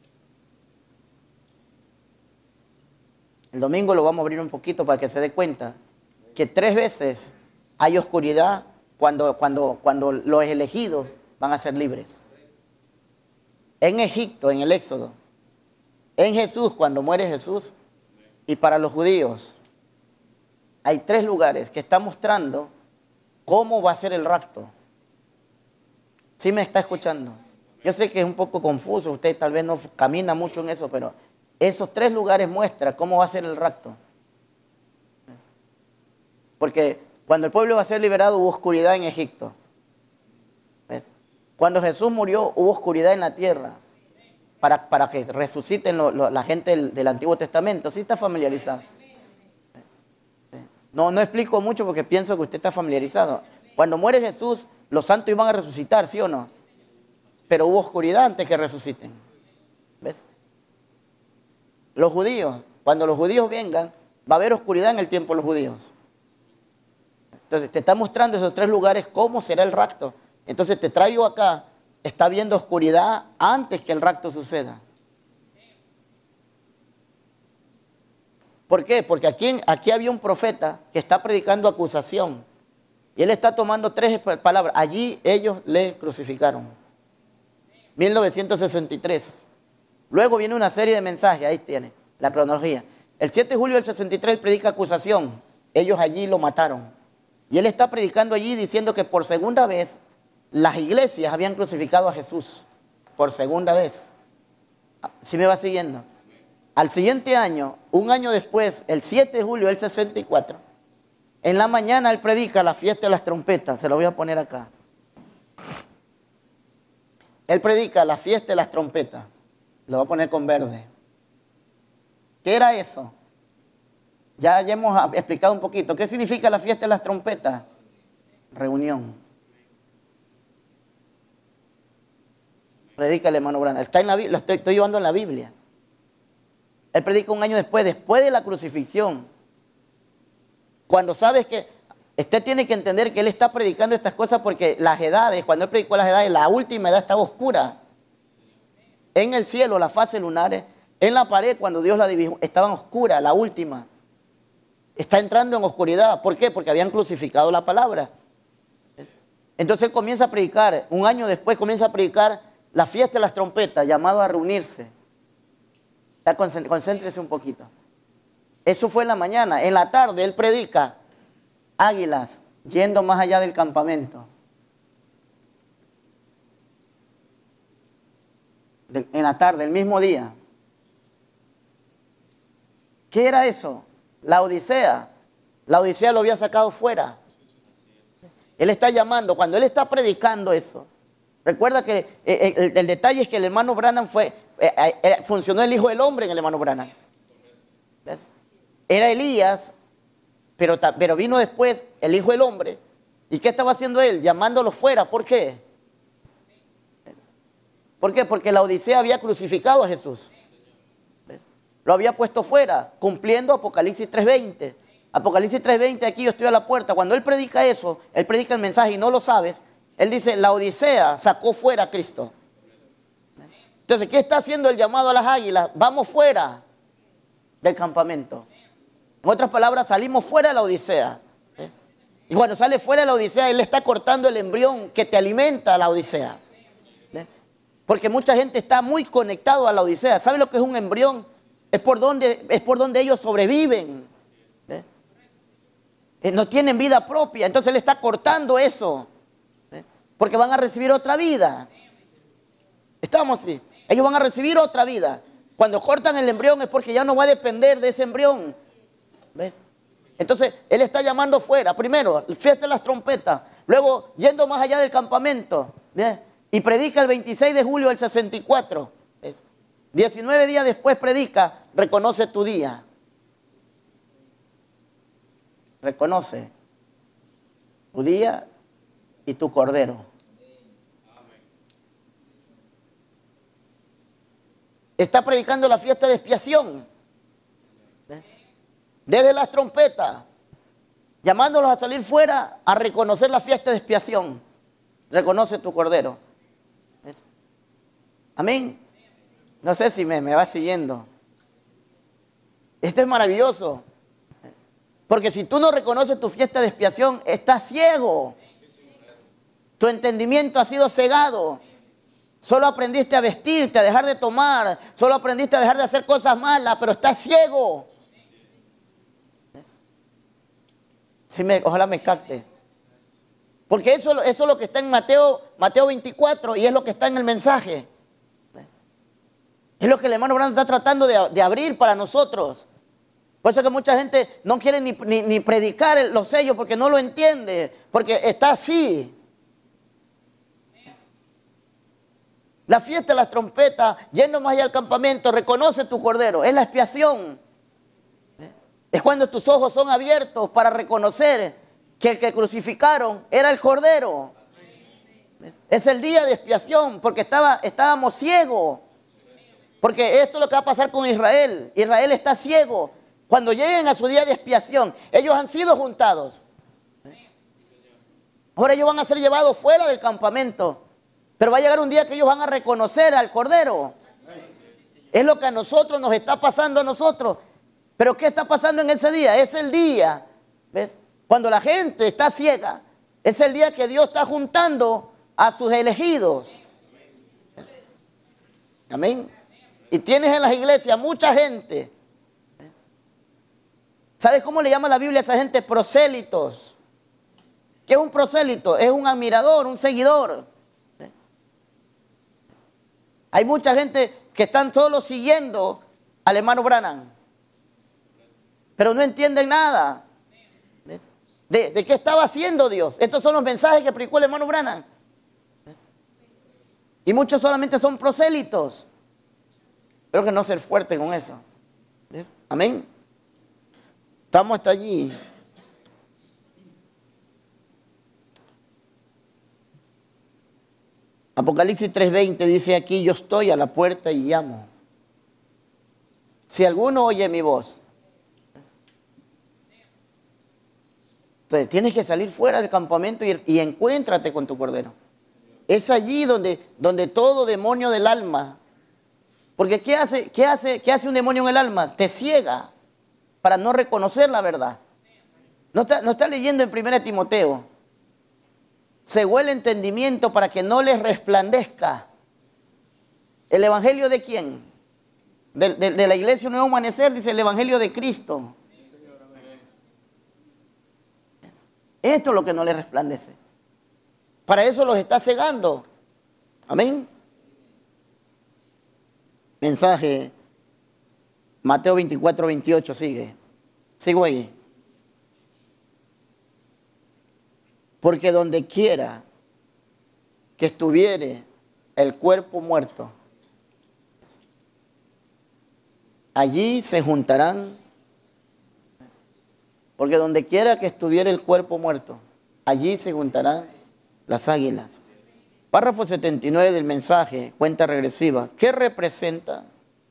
Speaker 1: El domingo lo vamos a abrir un poquito para que se dé cuenta que tres veces hay oscuridad cuando, cuando, cuando los elegidos van a ser libres. En Egipto, en el Éxodo. En Jesús, cuando muere Jesús. Y para los judíos hay tres lugares que están mostrando cómo va a ser el rapto. ¿Sí me está escuchando? Yo sé que es un poco confuso, usted tal vez no camina mucho en eso, pero esos tres lugares muestran cómo va a ser el rapto. Porque cuando el pueblo va a ser liberado hubo oscuridad en Egipto. ¿Ves? Cuando Jesús murió hubo oscuridad en la tierra para, para que resuciten lo, lo, la gente del, del Antiguo Testamento. ¿Sí está familiarizado? No, no explico mucho porque pienso que usted está familiarizado. Cuando muere Jesús, los santos iban a resucitar, ¿sí o no? Pero hubo oscuridad antes que resuciten. ¿Ves? Los judíos, cuando los judíos vengan, va a haber oscuridad en el tiempo de los judíos. Entonces, te está mostrando esos tres lugares cómo será el rapto. Entonces, te traigo acá, está viendo oscuridad antes que el rapto suceda. ¿Por qué? Porque aquí, aquí había un profeta que está predicando acusación. Y él está tomando tres palabras. Allí ellos le crucificaron. mil novecientos sesenta y tres. Luego viene una serie de mensajes, ahí tiene la cronología. El siete de julio del sesenta y tres él predica acusación. Ellos allí lo mataron. Y él está predicando allí diciendo que por segunda vez las iglesias habían crucificado a Jesús. Por segunda vez. ¿Sí me va siguiendo? Al siguiente año, un año después, el siete de julio del sesenta y cuatro, en la mañana él predica la fiesta de las trompetas. Se lo voy a poner acá. Él predica la fiesta de las trompetas. Lo voy a poner con verde. ¿Qué era eso? Ya, ya hemos explicado un poquito. ¿Qué significa la fiesta de las trompetas? Reunión. Predica el hermano Branham. Está en la Biblia, lo estoy, estoy llevando en la Biblia. Él predica un año después, después de la crucifixión. Cuando sabes que, usted tiene que entender que él está predicando estas cosas porque las edades, cuando él predicó las edades, la última edad estaba oscura. En el cielo, las fases lunares, en la pared, cuando Dios la dividió, estaban oscuras, la última. Está entrando en oscuridad. ¿Por qué? Porque habían crucificado la palabra. Entonces él comienza a predicar, un año después comienza a predicar la fiesta de las trompetas, llamado a reunirse. Ya concéntrese un poquito. Eso fue en la mañana. En la tarde él predica águilas yendo más allá del campamento. De, en la tarde, el mismo día. ¿Qué era eso? La Odisea. La Odisea lo había sacado fuera. Él está llamando, cuando él está predicando eso. Recuerda que el, el, el detalle es que el hermano Branham fue, eh, eh, funcionó el Hijo del Hombre en el hermano Branham. ¿Ves? Era Elías, pero, pero vino después el Hijo del Hombre. ¿Y qué estaba haciendo él? Llamándolo fuera. ¿Por qué? ¿Por qué? Porque la Odisea había crucificado a Jesús. ¿Ves? Lo había puesto fuera, cumpliendo Apocalipsis tres veinte. Apocalipsis tres veinte, aquí yo estoy a la puerta. Cuando él predica eso, él predica el mensaje y no lo sabes. Él dice, la Odisea sacó fuera a Cristo. Entonces, ¿qué está haciendo el llamado a las águilas? Vamos fuera del campamento. En otras palabras, salimos fuera de la Odisea. ¿Eh? Y cuando sale fuera de la Odisea, él le está cortando el embrión que te alimenta a la Odisea. ¿Eh? Porque mucha gente está muy conectado a la Odisea. ¿Sabe lo que es un embrión? Es por donde, es por donde ellos sobreviven. ¿Eh? Eh, no tienen vida propia. Entonces él está cortando eso. Porque van a recibir otra vida. Estamos así. Ellos van a recibir otra vida. Cuando cortan el embrión es porque ya no va a depender de ese embrión. ¿Ves? Entonces, él está llamando fuera. Primero, fiesta de las trompetas. Luego, yendo más allá del campamento. ¿Ves? Y predica el veintiséis de julio del sesenta y cuatro. ¿Ves? diecinueve días después predica, reconoce tu día. Reconoce tu día y tu cordero. Está predicando la fiesta de expiación. ¿Eh? Desde las trompetas, llamándolos a salir fuera a reconocer la fiesta de expiación. Reconoce tu cordero. ¿Eh? Amén. No sé si me, me va siguiendo. Esto es maravilloso. Porque si tú no reconoces tu fiesta de expiación, estás ciego. Tu entendimiento ha sido cegado. Solo aprendiste a vestirte, a dejar de tomar. Solo aprendiste a dejar de hacer cosas malas, pero estás ciego. Sí, me, ojalá me capte. Porque eso, eso es lo que está en Mateo, Mateo veinticuatro y es lo que está en el mensaje. Es lo que el hermano Branham está tratando de, de abrir para nosotros. Por eso que mucha gente no quiere ni, ni, ni predicar los sellos porque no lo entiende. Porque está así. La fiesta de las trompetas, yendo más allá al campamento, reconoce tu cordero. Es la expiación. Es cuando tus ojos son abiertos para reconocer que el que crucificaron era el cordero. Es el día de expiación, porque estaba, estábamos ciegos. Porque esto es lo que va a pasar con Israel. Israel está ciego. Cuando lleguen a su día de expiación, ellos han sido juntados. Ahora ellos van a ser llevados fuera del campamento. Pero va a llegar un día que ellos van a reconocer al cordero. Es lo que a nosotros nos está pasando a nosotros. Pero ¿qué está pasando en ese día? Es el día, ¿ves? Cuando la gente está ciega, es el día que Dios está juntando a sus elegidos. Amén. Y tienes en las iglesias mucha gente. ¿Sabes cómo le llama la Biblia a esa gente? Prosélitos. ¿Qué es un prosélito? Es un admirador, un seguidor. Hay mucha gente que están solo siguiendo al hermano Branham, pero no entienden nada de, de qué estaba haciendo Dios. Estos son los mensajes que predicó el hermano Branham. Y muchos solamente son prosélitos. Pero que no ser fuerte con eso. ¿Ves? Amén. Estamos hasta allí. Apocalipsis tres veinte dice aquí: yo estoy a la puerta y llamo. Si alguno oye mi voz. Entonces tienes que salir fuera del campamento y, y encuéntrate con tu cordero. Es allí donde, donde todo demonio del alma. Porque ¿qué hace, qué hace, qué hace un demonio en el alma? Te ciega para no reconocer la verdad. No está, no está leyendo en primera Timoteo. Cegó el entendimiento para que no les resplandezca. ¿El evangelio de quién? De, de, de la iglesia Nuevo Amanecer, dice el evangelio de Cristo. Esto es lo que no les resplandece. Para eso los está cegando. Amén. Mensaje, Mateo veinticuatro, veintiocho, sigue. Sigo ahí. Porque donde quiera que estuviere el cuerpo muerto, allí se juntarán. Porque donde quiera que estuviera el cuerpo muerto, allí se juntarán las águilas. Párrafo setenta y nueve del mensaje, cuenta regresiva. ¿Qué representa?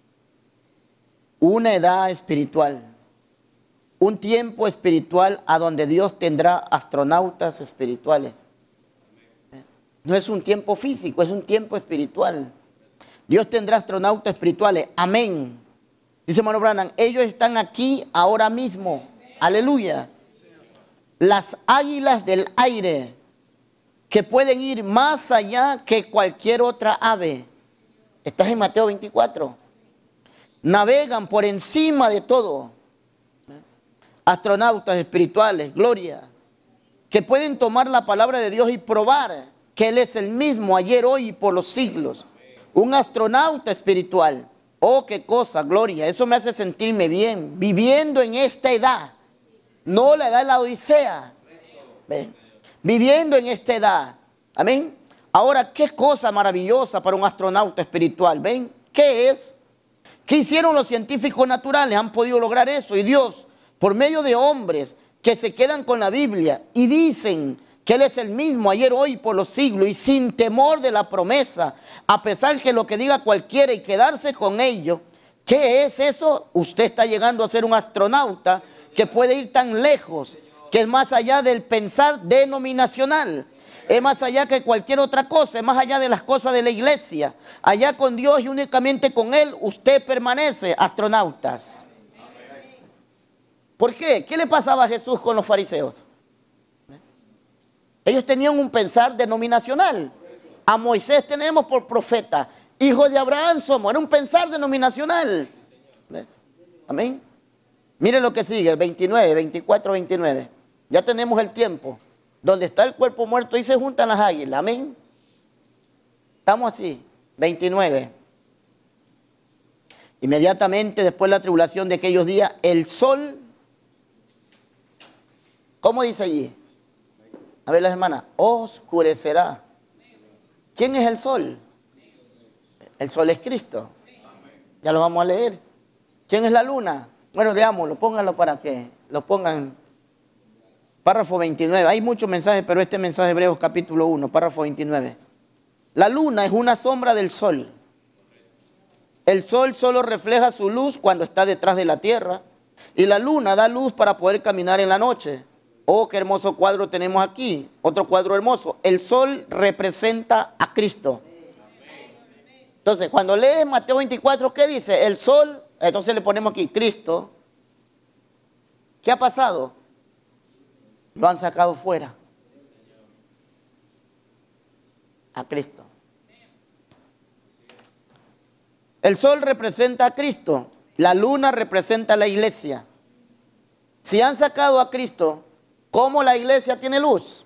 Speaker 1: Una edad espiritual. Un tiempo espiritual a donde Dios tendrá astronautas espirituales. No es un tiempo físico, es un tiempo espiritual. Dios tendrá astronautas espirituales. Amén. Dice hermano Branham, ellos están aquí ahora mismo. Aleluya. Las águilas del aire que pueden ir más allá que cualquier otra ave. Estás en Mateo veinticuatro. Navegan por encima de todo. Astronautas espirituales, gloria, que pueden tomar la palabra de Dios y probar que Él es el mismo ayer, hoy y por los siglos. Un astronauta espiritual. Oh, qué cosa, gloria. Eso me hace sentirme bien, viviendo en esta edad. No la edad de la Odisea. ¿Ven? Viviendo en esta edad. Amén. Ahora, qué cosa maravillosa para un astronauta espiritual. ¿Ven? ¿Qué es? ¿Qué hicieron los científicos naturales? Han podido lograr eso. Y Dios, por medio de hombres que se quedan con la Biblia y dicen que Él es el mismo ayer, hoy, por los siglos, y sin temor de la promesa, a pesar que lo que diga cualquiera y quedarse con ello. ¿Qué es eso? Usted está llegando a ser un astronauta que puede ir tan lejos, que es más allá del pensar denominacional. Es más allá que cualquier otra cosa, es más allá de las cosas de la iglesia. Allá con Dios y únicamente con Él, usted permanece, astronautas. ¿Por qué? ¿Qué le pasaba a Jesús con los fariseos? Ellos tenían un pensar denominacional. A Moisés tenemos por profeta. Hijos de Abraham somos. Era un pensar denominacional. ¿Ves? Amén. Miren lo que sigue, el veintinueve, veinticuatro, veintinueve. Ya tenemos el tiempo. Donde está el cuerpo muerto, ahí se juntan las águilas. Amén. Estamos así. veintinueve. Inmediatamente después de la tribulación de aquellos días, el sol, ¿cómo dice allí? A ver las hermanas, oscurecerá. ¿Quién es el sol? El sol es Cristo. Ya lo vamos a leer. ¿Quién es la luna? Bueno, leámoslo, pónganlo para que lo pongan. Párrafo veintinueve. Hay muchos mensajes, pero este mensaje Hebreos capítulo uno, párrafo veintinueve. La luna es una sombra del sol. El sol solo refleja su luz cuando está detrás de la tierra. Y la luna da luz para poder caminar en la noche. Oh, qué hermoso cuadro tenemos aquí. Otro cuadro hermoso. El sol representa a Cristo. Entonces, cuando lees Mateo veinticuatro, ¿qué dice? El sol, entonces le ponemos aquí Cristo. ¿Qué ha pasado? Lo han sacado fuera. A Cristo. El sol representa a Cristo. La luna representa a la iglesia. Si han sacado a Cristo, ¿cómo la iglesia tiene luz?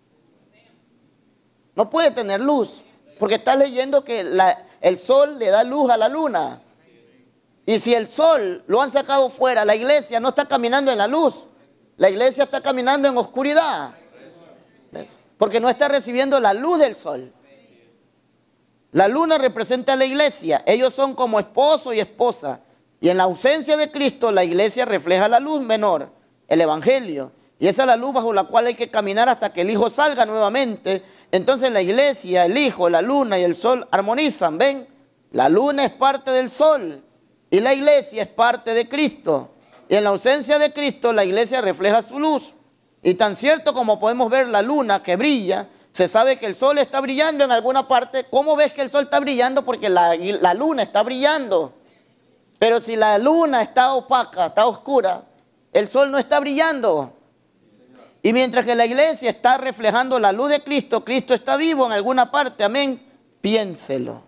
Speaker 1: No puede tener luz, porque estás leyendo que la, el sol le da luz a la luna. Y si el sol lo han sacado fuera, la iglesia no está caminando en la luz. La iglesia está caminando en oscuridad. ¿Ves? Porque no está recibiendo la luz del sol. La luna representa a la iglesia. Ellos son como esposo y esposa. Y en la ausencia de Cristo, la iglesia refleja la luz menor, el evangelio. Y esa es la luz bajo la cual hay que caminar hasta que el Hijo salga nuevamente. Entonces la iglesia, el Hijo, la luna y el sol armonizan. ¿Ven? La luna es parte del sol y la iglesia es parte de Cristo. Y en la ausencia de Cristo, la iglesia refleja su luz. Y tan cierto como podemos ver la luna que brilla, se sabe que el sol está brillando en alguna parte. ¿Cómo ves que el sol está brillando? Porque la, la luna está brillando. Pero si la luna está opaca, está oscura, el sol no está brillando. Y mientras que la iglesia está reflejando la luz de Cristo, Cristo está vivo en alguna parte. Amén. Piénselo.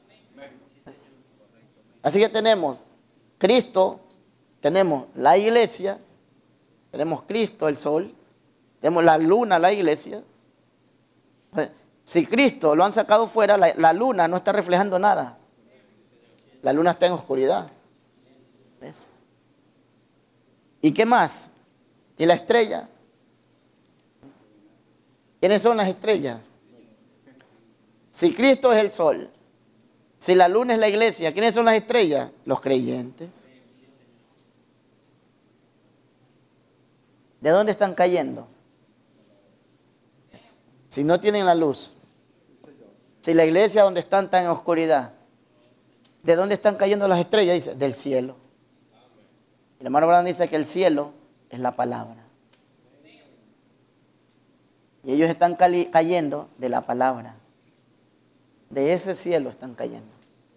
Speaker 1: Así que tenemos Cristo, tenemos la iglesia, tenemos Cristo, el sol, tenemos la luna, la iglesia. Si Cristo lo han sacado fuera, la, la luna no está reflejando nada. La luna está en oscuridad. ¿Ves? ¿Y qué más? ¿Y la estrella? ¿Quiénes son las estrellas? Si Cristo es el sol, si la luna es la iglesia, ¿quiénes son las estrellas? Los creyentes. ¿De dónde están cayendo? Si no tienen la luz. Si la iglesia donde están está en oscuridad. ¿De dónde están cayendo las estrellas? Dice, del cielo. El hermano Branham dice que el cielo es la palabra. Y ellos están cayendo de la palabra. De ese cielo están cayendo.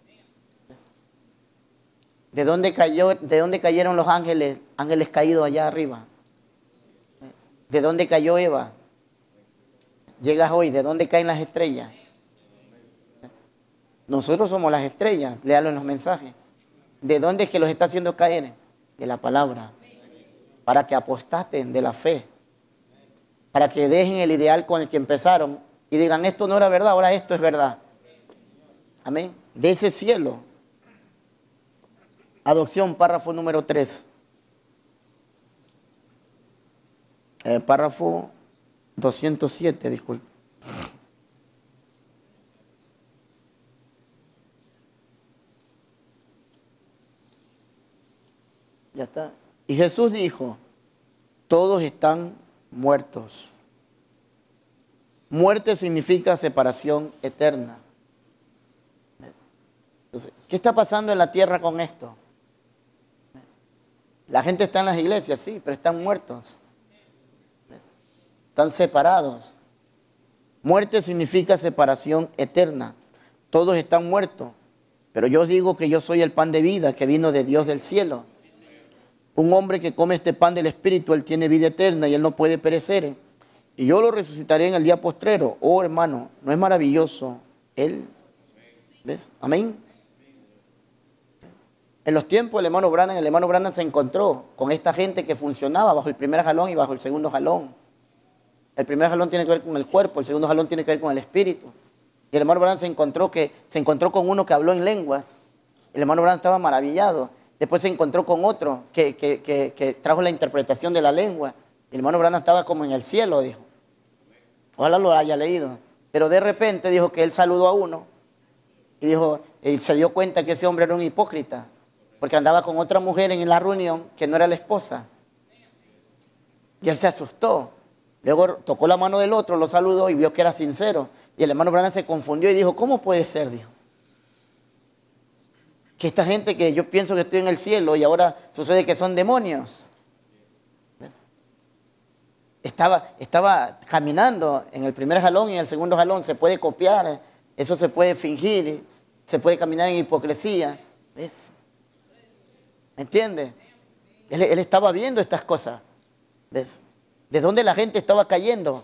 Speaker 1: ¿De dónde cayó, de dónde cayeron los ángeles, ángeles caídos allá arriba? ¿De dónde cayó Eva? Llegas hoy, ¿de dónde caen las estrellas? Nosotros somos las estrellas, léalo en los mensajes. ¿De dónde es que los está haciendo caer? De la palabra. Para que apostaten de la fe. Para que dejen el ideal con el que empezaron y digan, esto no era verdad, ahora esto es verdad. Amén. De ese cielo. Adopción, párrafo número tres. Eh, párrafo doscientos siete, disculpe. Ya está. Y Jesús dijo, todos están muertos. Muerte significa separación eterna. Entonces, ¿qué está pasando en la tierra con esto? La gente está en las iglesias, sí, pero están muertos. Están separados. Muerte significa separación eterna. Todos están muertos. Pero yo digo que yo soy el pan de vida que vino de Dios del cielo. Un hombre que come este pan del Espíritu, él tiene vida eterna y él no puede perecer. Y yo lo resucitaré en el día postrero. Oh, hermano, ¿no es maravilloso? Él, ¿ves? Amén. En los tiempos del hermano Branham, el hermano Branham se encontró con esta gente que funcionaba bajo el primer jalón y bajo el segundo jalón. El primer jalón tiene que ver con el cuerpo, el segundo jalón tiene que ver con el espíritu. Y el hermano Branham se encontró, que, se encontró con uno que habló en lenguas. El hermano Branham estaba maravillado. Después se encontró con otro que, que, que, que trajo la interpretación de la lengua. El hermano Branham estaba como en el cielo, dijo. Ojalá lo haya leído. Pero de repente dijo que él saludó a uno Y dijo, y se dio cuenta que ese hombre era un hipócrita, porque andaba con otra mujer en la reunión que no era la esposa. Y él se asustó. Luego tocó la mano del otro, lo saludó y vio que era sincero. Y el hermano Branham se confundió y dijo, ¿cómo puede ser? Dijo, que esta gente que yo pienso que estoy en el cielo y ahora sucede que son demonios. ¿Ves? Estaba, estaba caminando en el primer jalón y en el segundo jalón. Se puede copiar, eso se puede fingir, se puede caminar en hipocresía. ¿Ves? ¿Me entiende? Él, él estaba viendo estas cosas. ¿Ves? ¿De dónde la gente estaba cayendo?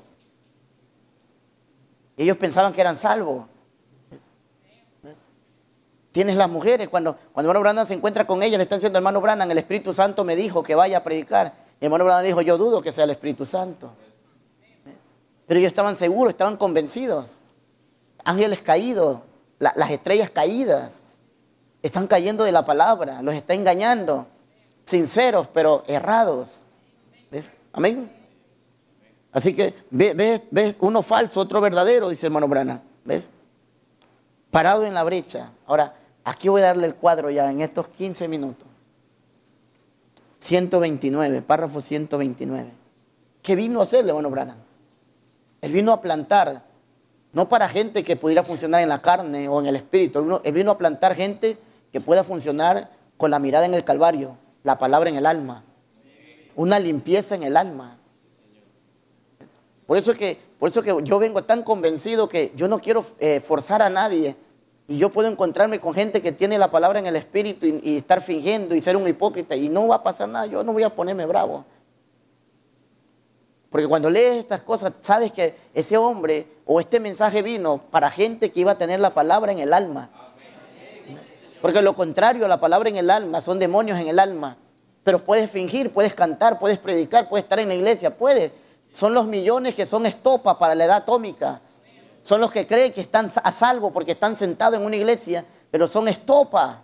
Speaker 1: Ellos pensaban que eran salvos. ¿Ves? ¿Ves? Tienes las mujeres, cuando, cuando hermano Branham se encuentra con ellas, le están diciendo, hermano Branham, el Espíritu Santo me dijo que vaya a predicar. Y el hermano Branham dijo, yo dudo que sea el Espíritu Santo. ¿Ves? Pero ellos estaban seguros, estaban convencidos. Ángeles caídos, la, las estrellas caídas, están cayendo de la palabra, los está engañando. Sinceros, pero errados. ¿Ves? Amén. Así que ves, ves, ves uno falso, otro verdadero, dice el hermano Branham. ¿Ves? Parado en la brecha. Ahora, aquí voy a darle el cuadro ya en estos quince minutos. ciento veintinueve, párrafo ciento veintinueve. ¿Qué vino a hacer el hermano Branham? Él vino a plantar, no para gente que pudiera funcionar en la carne o en el espíritu. Él vino, él vino a plantar gente que pueda funcionar con la mirada en el Calvario, la palabra en el alma. Una limpieza en el alma. Por eso, es que, por eso que yo vengo tan convencido que yo no quiero eh, forzar a nadie. Y yo puedo encontrarme con gente que tiene la palabra en el espíritu y, y estar fingiendo y ser un hipócrita. Y no va a pasar nada, yo no voy a ponerme bravo. Porque cuando lees estas cosas, sabes que ese hombre o este mensaje vino para gente que iba a tener la palabra en el alma. Porque lo contrario, la palabra en el alma, son demonios en el alma. Pero puedes fingir, puedes cantar, puedes predicar, puedes estar en la iglesia, puedes. Son los millones que son estopa para la edad atómica. Son los que creen que están a salvo porque están sentados en una iglesia, pero son estopa.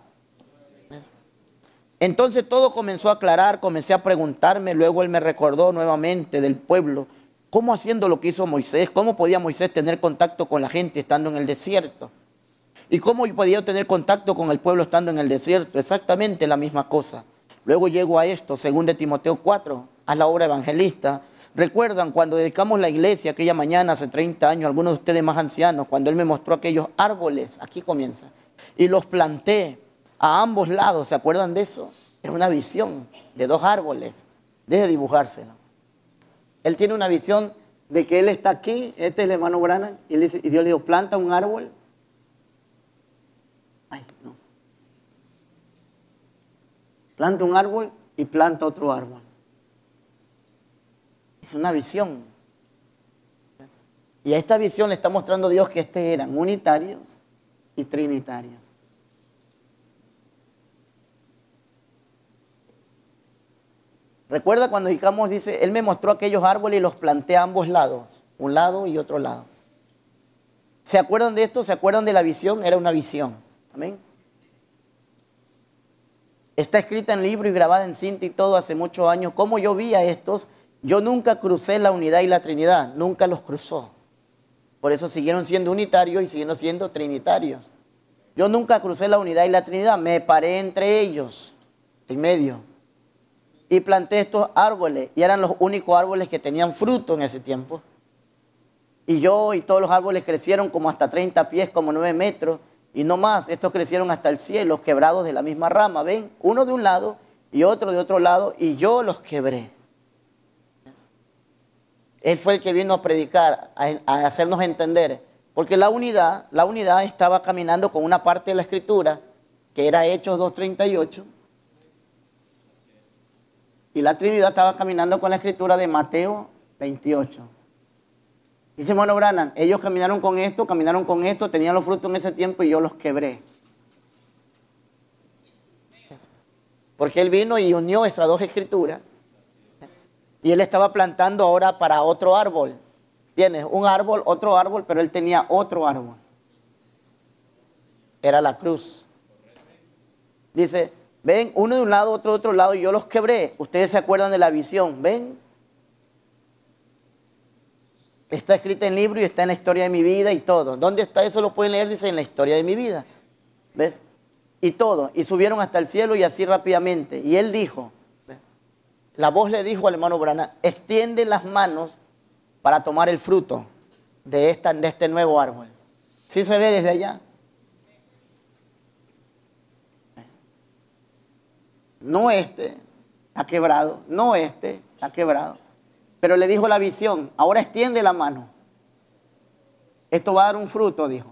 Speaker 1: Entonces todo comenzó a aclarar, comencé a preguntarme, luego él me recordó nuevamente del pueblo, cómo haciendo lo que hizo Moisés, cómo podía Moisés tener contacto con la gente estando en el desierto. ¿Y cómo podía tener contacto con el pueblo estando en el desierto? Exactamente la misma cosa. Luego llego a esto, según de Timoteo cuatro, a la obra evangelista. ¿Recuerdan cuando dedicamos la iglesia aquella mañana hace treinta años, algunos de ustedes más ancianos, cuando él me mostró aquellos árboles? Aquí comienza. Y los planté a ambos lados, ¿se acuerdan de eso? Era una visión de dos árboles. Deje de dibujárselo. Él tiene una visión de que él está aquí, este es el hermano Branham, y, dice, y Dios le dijo, planta un árbol. Ay, no. Planta un árbol y planta otro árbol. Es una visión. Y a esta visión le está mostrando Dios que estos eran unitarios y trinitarios. Recuerda cuando Icamos dice, él me mostró aquellos árboles y los planté a ambos lados, un lado y otro lado. ¿Se acuerdan de esto? ¿Se acuerdan de la visión? Era una visión. Amén. Está escrita en libro y grabada en cinta y todo hace muchos años. Como yo vi a estos, yo nunca crucé la unidad y la Trinidad, nunca los cruzó. Por eso siguieron siendo unitarios y siguieron siendo trinitarios. Yo nunca crucé la unidad y la Trinidad, me paré entre ellos, en medio. Y planté estos árboles, y eran los únicos árboles que tenían fruto en ese tiempo. Y yo y todos los árboles crecieron como hasta treinta pies, como nueve metros, y no más. Estos crecieron hasta el cielo, quebrados de la misma rama. ¿Ven? Uno de un lado y otro de otro lado, y yo los quebré. Él fue el que vino a predicar, a, a hacernos entender. Porque la unidad, la unidad estaba caminando con una parte de la Escritura, que era Hechos dos treinta y ocho. Y la Trinidad estaba caminando con la Escritura de Mateo veintiocho. Dice hermano Branham, ellos caminaron con esto, caminaron con esto, tenían los frutos en ese tiempo y yo los quebré. Porque él vino y unió esas dos escrituras. Y él estaba plantando ahora para otro árbol. Tienes un árbol, otro árbol, pero él tenía otro árbol. Era la cruz. Dice, ven, uno de un lado, otro de otro lado, y yo los quebré. Ustedes se acuerdan de la visión, ven. Está escrita en libro y está en la historia de mi vida y todo. ¿Dónde está eso? Lo pueden leer, dice, en la historia de mi vida. ¿Ves? Y todo. Y subieron hasta el cielo y así rápidamente. Y él dijo, ¿ves? La voz le dijo al hermano Branham, extiende las manos para tomar el fruto de, esta, de este nuevo árbol. ¿Sí se ve desde allá? No este, está quebrado. No este, está quebrado. Pero le dijo la visión, ahora extiende la mano. Esto va a dar un fruto, dijo.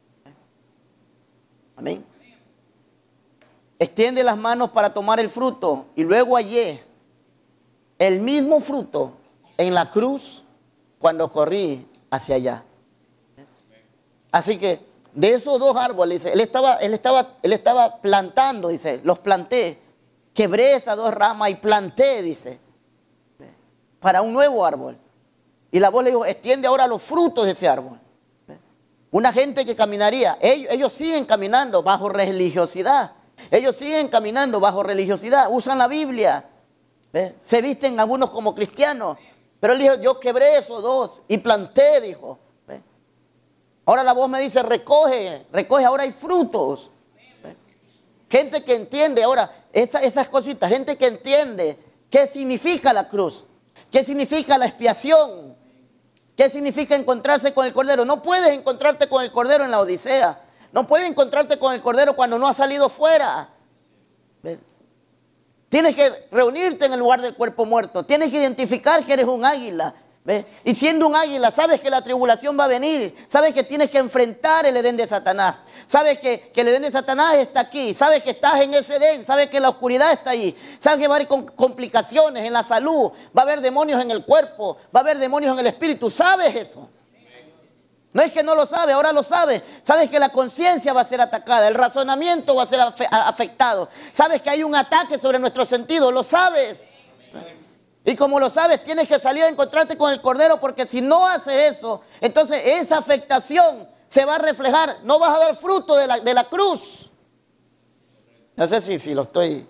Speaker 1: Amén. Extiende las manos para tomar el fruto. Y luego hallé el mismo fruto en la cruz cuando corrí hacia allá. Así que de esos dos árboles, dice, él estaba, él estaba, él estaba plantando, dice, los planté. Quebré esas dos ramas y planté, dice, para un nuevo árbol. Y la voz le dijo, extiende ahora los frutos de ese árbol. Una gente que caminaría, ellos, ellos siguen caminando bajo religiosidad. Ellos siguen caminando bajo religiosidad, usan la Biblia. ¿Ves? Se visten algunos como cristianos. Pero él dijo, yo quebré esos dos y planté, dijo. ¿Ves? Ahora la voz me dice, recoge, recoge, ahora hay frutos. ¿Ves? Gente que entiende, ahora, esa, esas cositas, gente que entiende qué significa la cruz, qué significa la expiación, qué significa encontrarse con el Cordero. No puedes encontrarte con el Cordero en la Odisea. No puedes encontrarte con el Cordero cuando no has salido fuera. ¿Ves? Tienes que reunirte en el lugar del cuerpo muerto. Tienes que identificar que eres un águila. ¿Ves? Y siendo un águila, sabes que la tribulación va a venir. Sabes que tienes que enfrentar el Edén de Satanás. Sabes que, que el Edén de Satanás está aquí. Sabes que estás en ese Edén. Sabes que la oscuridad está ahí. Sabes que va a haber complicaciones en la salud. Va a haber demonios en el cuerpo. Va a haber demonios en el espíritu. ¿Sabes eso? No es que no lo sabe, ahora lo sabe. Sabes que la conciencia va a ser atacada, el razonamiento va a ser afectado. Sabes que hay un ataque sobre nuestros sentidos, lo sabes. Y como lo sabes, tienes que salir a encontrarte con el Cordero, porque si no haces eso, entonces esa afectación se va a reflejar. No vas a dar fruto de la, de la cruz. No sé si, si lo estoy...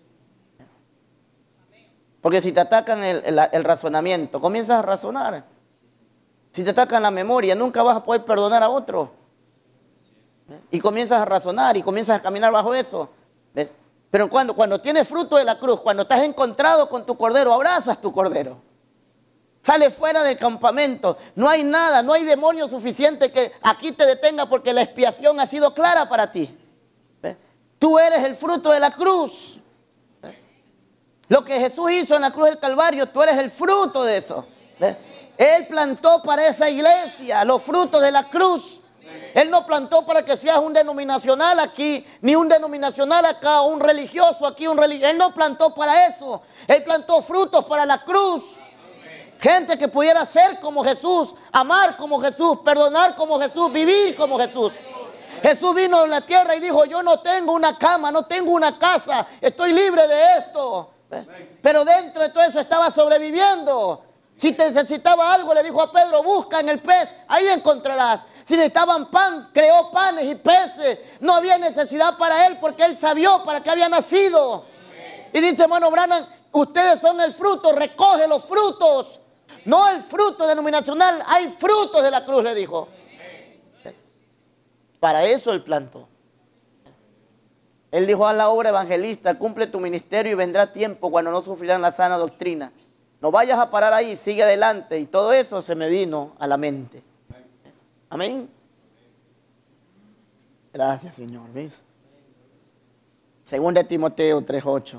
Speaker 1: Porque si te atacan el, el, el razonamiento, comienzas a razonar. Si te atacan la memoria, nunca vas a poder perdonar a otro. Y comienzas a razonar y comienzas a caminar bajo eso. ¿Ves? Pero cuando, cuando tienes fruto de la cruz, cuando estás encontrado con tu Cordero, abrazas tu Cordero. Sales fuera del campamento. No hay nada, no hay demonio suficiente que aquí te detenga, porque la expiación ha sido clara para ti. ¿Ves? Tú eres el fruto de la cruz. ¿Ves? Lo que Jesús hizo en la cruz del Calvario, tú eres el fruto de eso. ¿Ves? Él plantó para esa iglesia los frutos de la cruz. Él no plantó para que seas un denominacional aquí, ni un denominacional acá, un religioso aquí, un religioso. Él no plantó para eso. Él plantó frutos para la cruz. Gente que pudiera ser como Jesús, amar como Jesús, perdonar como Jesús, vivir como Jesús. Jesús vino a la tierra y dijo, yo no tengo una cama, no tengo una casa, estoy libre de esto. Pero dentro de todo eso estaba sobreviviendo. Si te necesitaba algo, le dijo a Pedro, busca en el pez, ahí encontrarás. Si necesitaban pan, creó panes y peces. No había necesidad para él, porque él sabía para qué había nacido. Y dice, hermano Branham, ustedes son el fruto, recoge los frutos. No el fruto denominacional, hay frutos de la cruz, le dijo. Para eso él plantó. Él dijo a la obra evangelista, cumple tu ministerio y vendrá tiempo cuando no sufrirán la sana doctrina. No vayas a parar ahí, sigue adelante. Y todo eso se me vino a la mente. Amén. Gracias, Señor. ¿Ves? Segunda de Timoteo tres ocho.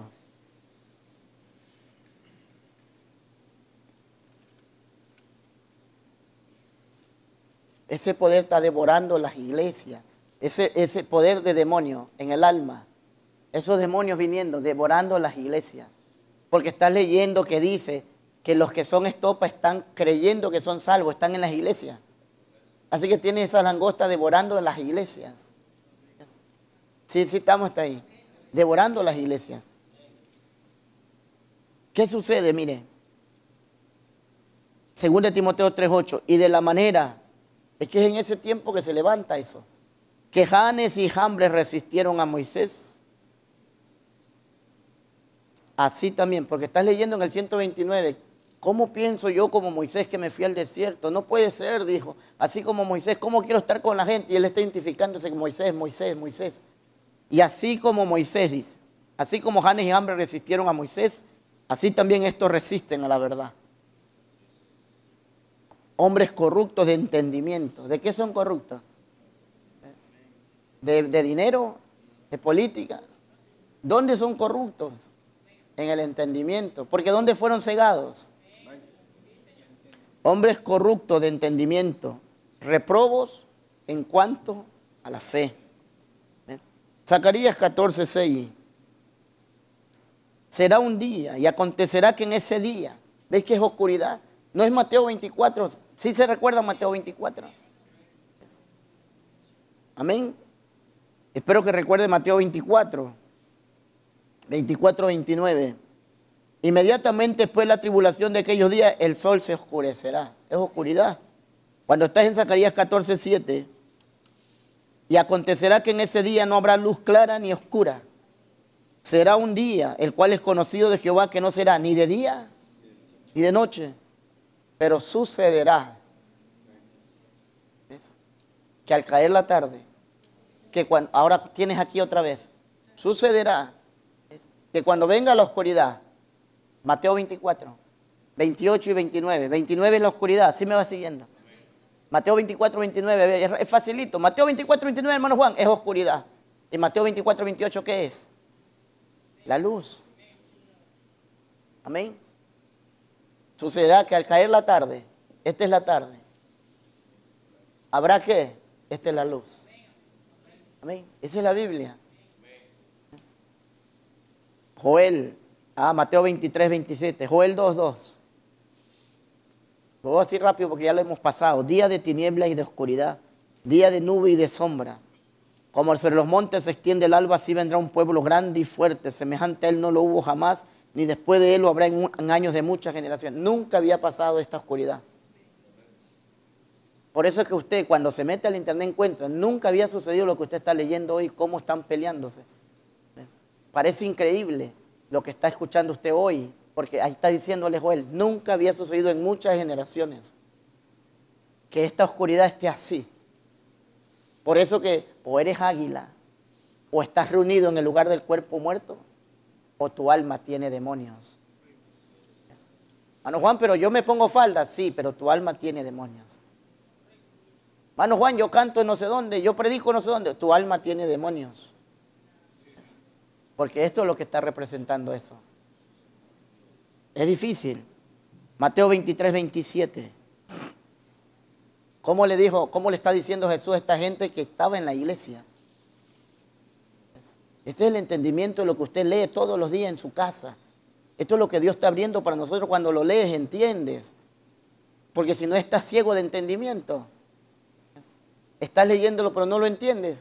Speaker 1: Ese poder está devorando las iglesias. Ese, ese poder de demonio en el alma. Esos demonios viniendo, devorando las iglesias. Porque estás leyendo que dice que los que son estopa están creyendo que son salvos, están en las iglesias. Así que tiene esas langostas devorando las iglesias. Sí, sí, estamos hasta ahí. Devorando las iglesias. ¿Qué sucede? Mire. Segunda de Timoteo tres ocho. Y de la manera, es que es en ese tiempo que se levanta eso. Que Janes y Jambres resistieron a Moisés. Así también, porque estás leyendo en el ciento veintinueve. ¿Cómo pienso yo como Moisés que me fui al desierto? No puede ser, dijo. Así como Moisés, ¿cómo quiero estar con la gente? Y él está identificándose con Moisés, Moisés, Moisés. Y así como Moisés dice, así como Janes y Jambres resistieron a Moisés, así también estos resisten a la verdad. Hombres corruptos de entendimiento. ¿De qué son corruptos? ¿De, de dinero? ¿De política? ¿Dónde son corruptos? En el entendimiento. Porque ¿dónde fueron cegados? Hombres corruptos de entendimiento, reprobos en cuanto a la fe. ¿Ves? Zacarías catorce, seis. Será un día y acontecerá que en ese día, ¿ves que es oscuridad? No es Mateo veinticuatro, ¿sí se recuerda Mateo veinticuatro? Amén. Espero que recuerde Mateo veinticuatro, veinticuatro, veintinueve. Inmediatamente después de la tribulación de aquellos días, el sol se oscurecerá. Es oscuridad. Cuando estás en Zacarías catorce, siete, y acontecerá que en ese día no habrá luz clara ni oscura. Será un día, el cual es conocido de Jehová, que no será ni de día ni de noche. Pero sucederá, ¿ves?, que al caer la tarde, que cuando, ahora tienes aquí otra vez, sucederá, ¿ves?, que cuando venga la oscuridad, Mateo veinticuatro, veintiocho y veintinueve, veintinueve es la oscuridad, ¿sí me va siguiendo? Mateo veinticuatro, veintinueve, es, es facilito. Mateo veinticuatro, veintinueve, hermano Juan, es oscuridad. Y Mateo veinticuatro, veintiocho, ¿qué es? La luz. Amén. Sucederá que al caer la tarde, esta es la tarde, ¿habrá qué? Esta es la luz. Amén. Esa es la Biblia. Joel, ah, Mateo veintitrés, veintisiete, Joel dos, dos. Lo voy a decir rápido porque ya lo hemos pasado. Día de tinieblas y de oscuridad, día de nube y de sombra. Como sobre los montes se extiende el alba, así vendrá un pueblo grande y fuerte. Semejante a él no lo hubo jamás, ni después de él lo habrá en, en años de muchas generaciones. Nunca había pasado esta oscuridad. Por eso es que usted, cuando se mete al internet, encuentra, nunca había sucedido lo que usted está leyendo hoy, cómo están peleándose. ¿Ves? Parece increíble lo que está escuchando usted hoy, porque ahí está diciéndole Joel, nunca había sucedido en muchas generaciones que esta oscuridad esté así. Por eso que o eres águila, o estás reunido en el lugar del cuerpo muerto, o tu alma tiene demonios. Mano Juan, pero yo me pongo falda, sí, pero tu alma tiene demonios. Mano Juan, yo canto en no sé dónde, yo predico no sé dónde, tu alma tiene demonios. Porque esto es lo que está representando eso. Es difícil. Mateo veintitrés, veintisiete. ¿Cómo le dijo, cómo le está diciendo Jesús a esta gente que estaba en la iglesia? Este es el entendimiento de lo que usted lee todos los días en su casa. Esto es lo que Dios está abriendo para nosotros cuando lo lees, entiendes. Porque si no estás ciego de entendimiento, estás leyéndolo pero no lo entiendes.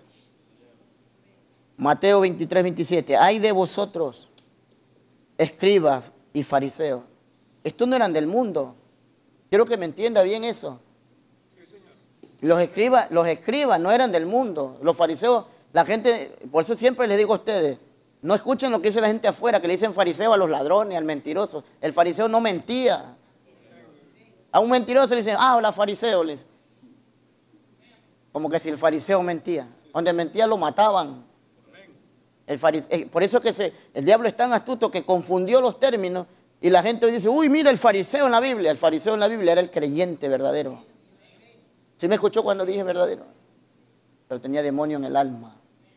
Speaker 1: Mateo veintitrés, veintisiete. Ay de vosotros, escribas y fariseos. Estos no eran del mundo. Quiero que me entienda bien eso. Los escribas, los escribas no eran del mundo. Los fariseos, la gente, por eso siempre les digo a ustedes, no escuchen lo que dice la gente afuera, que le dicen fariseo a los ladrones, al mentiroso. El fariseo no mentía. A un mentiroso le dicen, ah, hola fariseo. Les... Como que si el fariseo mentía. Donde mentía lo mataban. El fariseo, por eso que se, el diablo es tan astuto que confundió los términos y la gente hoy dice, uy, mira el fariseo en la Biblia. El fariseo en la Biblia era el creyente verdadero. ¿Sí me escuchó cuando dije verdadero? Pero tenía demonio en el alma.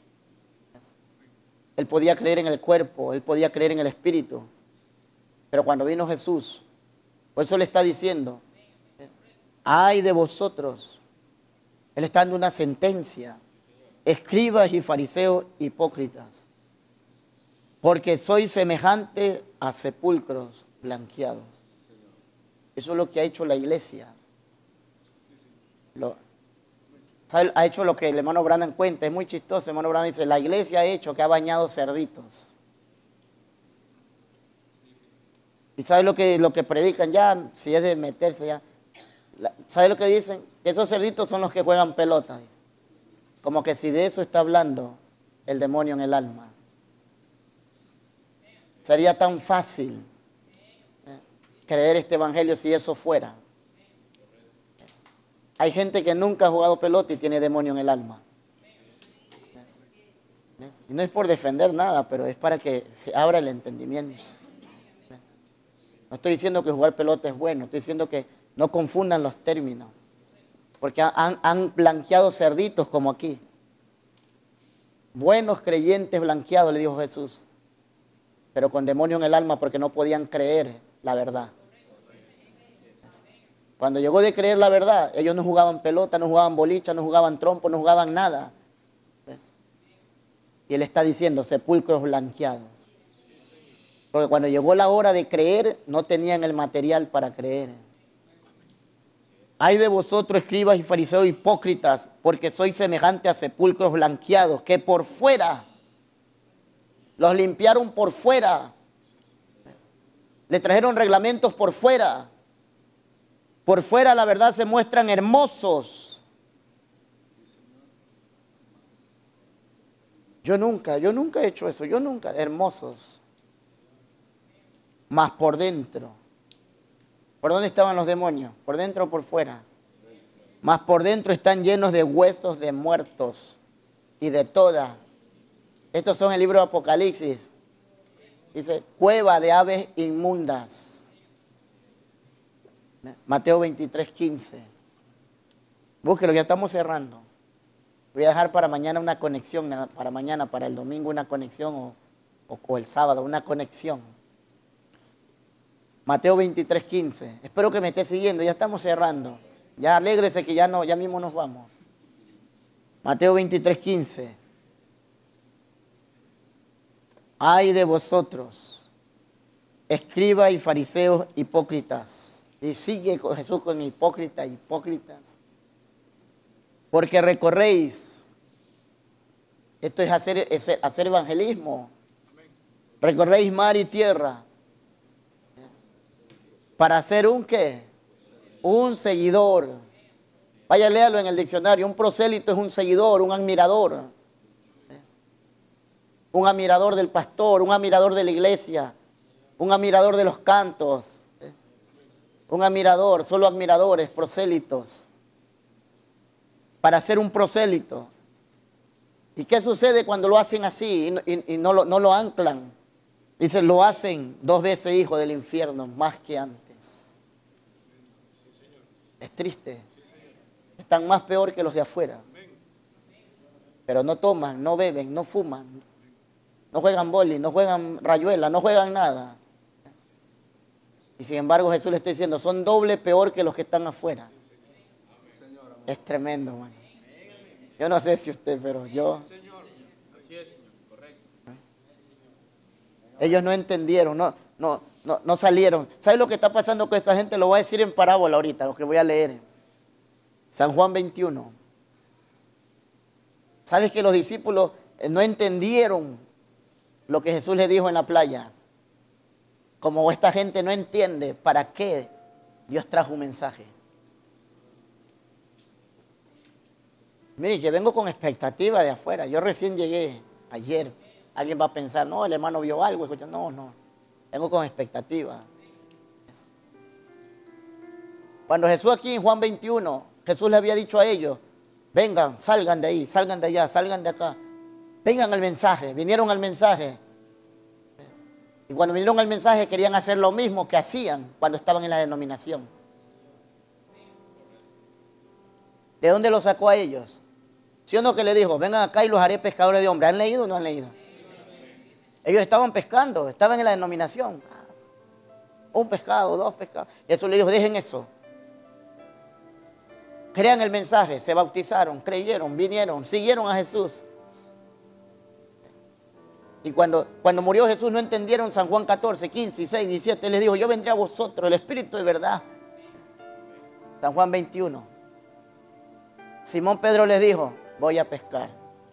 Speaker 1: Él podía creer en el cuerpo, él podía creer en el espíritu. Pero cuando vino Jesús, por eso le está diciendo, ay de vosotros. Él está dando una sentencia. Escribas y fariseos hipócritas, porque sois semejante a sepulcros blanqueados. Eso es lo que ha hecho la iglesia. Lo, ¿sabe? Ha hecho lo que el hermano Branham cuenta, es muy chistoso. El hermano Branham dice, la iglesia ha hecho que ha bañado cerditos. ¿Y sabe lo que, lo que predican ya? Si es de meterse ya. ¿Sabe lo que dicen? Que esos cerditos son los que juegan pelotas. Como que si de eso está hablando el demonio en el alma. Sería tan fácil ¿eh? creer este evangelio si eso fuera. Hay gente que nunca ha jugado pelota y tiene demonio en el alma. ¿Ves? Y no es por defender nada, pero es para que se abra el entendimiento. No estoy diciendo que jugar pelota es bueno, estoy diciendo que no confundan los términos. Porque han, han blanqueado cerditos como aquí. Buenos creyentes blanqueados, le dijo Jesús. Pero con demonio en el alma porque no podían creer la verdad. Cuando llegó de creer la verdad, ellos no jugaban pelota, no jugaban bolicha, no jugaban trompo, no jugaban nada. ¿Ves? Y él está diciendo sepulcros blanqueados. Porque cuando llegó la hora de creer, no tenían el material para creer. Ay de vosotros, escribas y fariseos hipócritas, porque sois semejantes a sepulcros blanqueados, que por fuera, los limpiaron por fuera, le trajeron reglamentos por fuera. Por fuera, la verdad, se muestran hermosos. Yo nunca, yo nunca he hecho eso, yo nunca, hermosos. Más por dentro. ¿Por dónde estaban los demonios? ¿Por dentro o por fuera? Más por dentro están llenos de huesos de muertos y de toda. Estos son el libro de Apocalipsis. Dice, cueva de aves inmundas. Mateo veintitrés, quince. Búsquelo, ya estamos cerrando. Voy a dejar para mañana una conexión, para mañana, para el domingo una conexión o, o, o el sábado una conexión. Mateo veintitrés, quince. Espero que me esté siguiendo, ya estamos cerrando. Ya alégrese que ya, no, ya mismo nos vamos. Mateo veintitrés, quince. Ay de vosotros, escribas y fariseos hipócritas. Y sigue con Jesús con hipócritas, hipócritas. Porque recorréis. Esto es hacer, es hacer evangelismo. Recorréis mar y tierra. Para hacer un qué? Un seguidor. Vaya, léalo en el diccionario. Un prosélito es un seguidor, un admirador. Un admirador del pastor, un admirador de la iglesia, un admirador de los cantos. Un admirador, solo admiradores, prosélitos. Para ser un prosélito. ¿Y qué sucede cuando lo hacen así y, y, y no, lo, no lo anclan? Dice, lo hacen dos veces hijo del infierno, más que antes. Es triste. Están más peor que los de afuera. Pero no toman, no beben, no fuman. No juegan boli, no juegan rayuela, no juegan nada. Y sin embargo Jesús le está diciendo, son doble peor que los que están afuera. Es tremendo, hermano. Yo no sé si usted, pero yo... Ellos no entendieron, no, no, no, no salieron. ¿Sabe lo que está pasando con esta gente? Lo voy a decir en parábola ahorita, lo que voy a leer. San Juan veintiuno. ¿Sabes que los discípulos no entendieron lo que Jesús les dijo en la playa? Como esta gente no entiende para qué Dios trajo un mensaje. Mire, yo vengo con expectativa de afuera. Yo recién llegué ayer. Alguien va a pensar, no, el hermano vio algo. Escucha, no, no. Vengo con expectativa. Cuando Jesús aquí en Juan veintiuno, Jesús le había dicho a ellos, vengan, salgan de ahí, salgan de allá, salgan de acá. Vengan al mensaje. Vinieron al mensaje. Y cuando vinieron al mensaje querían hacer lo mismo que hacían cuando estaban en la denominación. ¿De dónde lo sacó a ellos? ¿Sí o no que le dijo? Vengan acá y los haré pescadores de hombres. ¿Han leído o no han leído? Ellos estaban pescando, estaban en la denominación. Un pescado, dos pescados. Eso le dijo, dejen eso. Crean el mensaje, se bautizaron, creyeron, vinieron, siguieron a Jesús. Y cuando, cuando murió Jesús no entendieron San Juan catorce, quince, dieciséis, diecisiete. Les dijo, yo vendré a vosotros, el Espíritu de verdad. San Juan veintiuno. Simón Pedro les dijo, voy a pescar.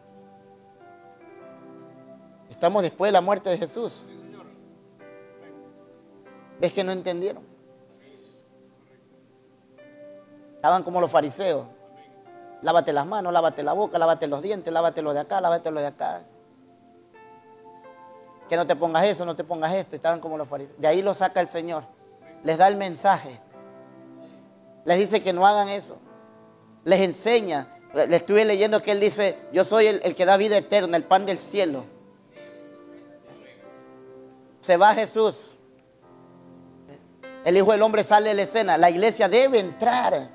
Speaker 1: Estamos después de la muerte de Jesús. ¿Ves que no entendieron? Estaban como los fariseos. Lávate las manos, lávate la boca, lávate los dientes, lávate lo de acá, lávate lo de acá. Que no te pongas eso, no te pongas esto. Estaban como los fariseos. De ahí lo saca el Señor. Les da el mensaje. Les dice que no hagan eso. Les enseña. Le estuve leyendo que Él dice, yo soy el, el que da vida eterna, el pan del cielo. Se va Jesús. El Hijo del Hombre sale de la escena. La iglesia debe entrar.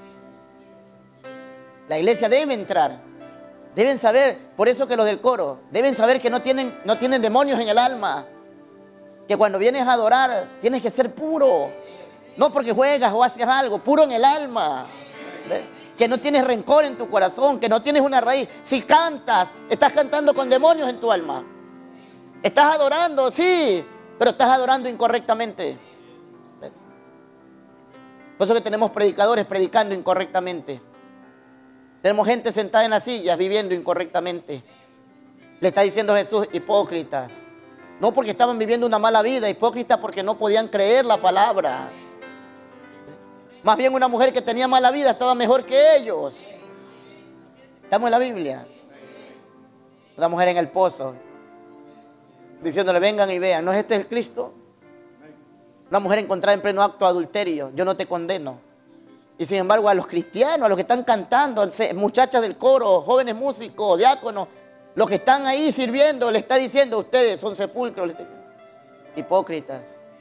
Speaker 1: La iglesia debe entrar. Deben saber, por eso que los del coro, deben saber que no tienen, no tienen demonios en el alma. Que cuando vienes a adorar, tienes que ser puro. No porque juegas o haces algo, puro en el alma. ¿Ves? Que no tienes rencor en tu corazón, que no tienes una raíz. Si cantas, estás cantando con demonios en tu alma. Estás adorando, sí, pero estás adorando incorrectamente. ¿Ves? Por eso que tenemos predicadores predicando incorrectamente. Tenemos gente sentada en las sillas viviendo incorrectamente. Le está diciendo Jesús, hipócritas. No porque estaban viviendo una mala vida, hipócritas porque no podían creer la palabra. Más bien una mujer que tenía mala vida estaba mejor que ellos. Estamos en la Biblia. Una mujer en el pozo, diciéndole, vengan y vean, ¿no es este el Cristo? Una mujer encontrada en pleno acto de adulterio, yo no te condeno. Y sin embargo a los cristianos, a los que están cantando, muchachas del coro, jóvenes músicos, diáconos, los que están ahí sirviendo, le está diciendo, ustedes son sepulcros, le está diciendo, hipócritas.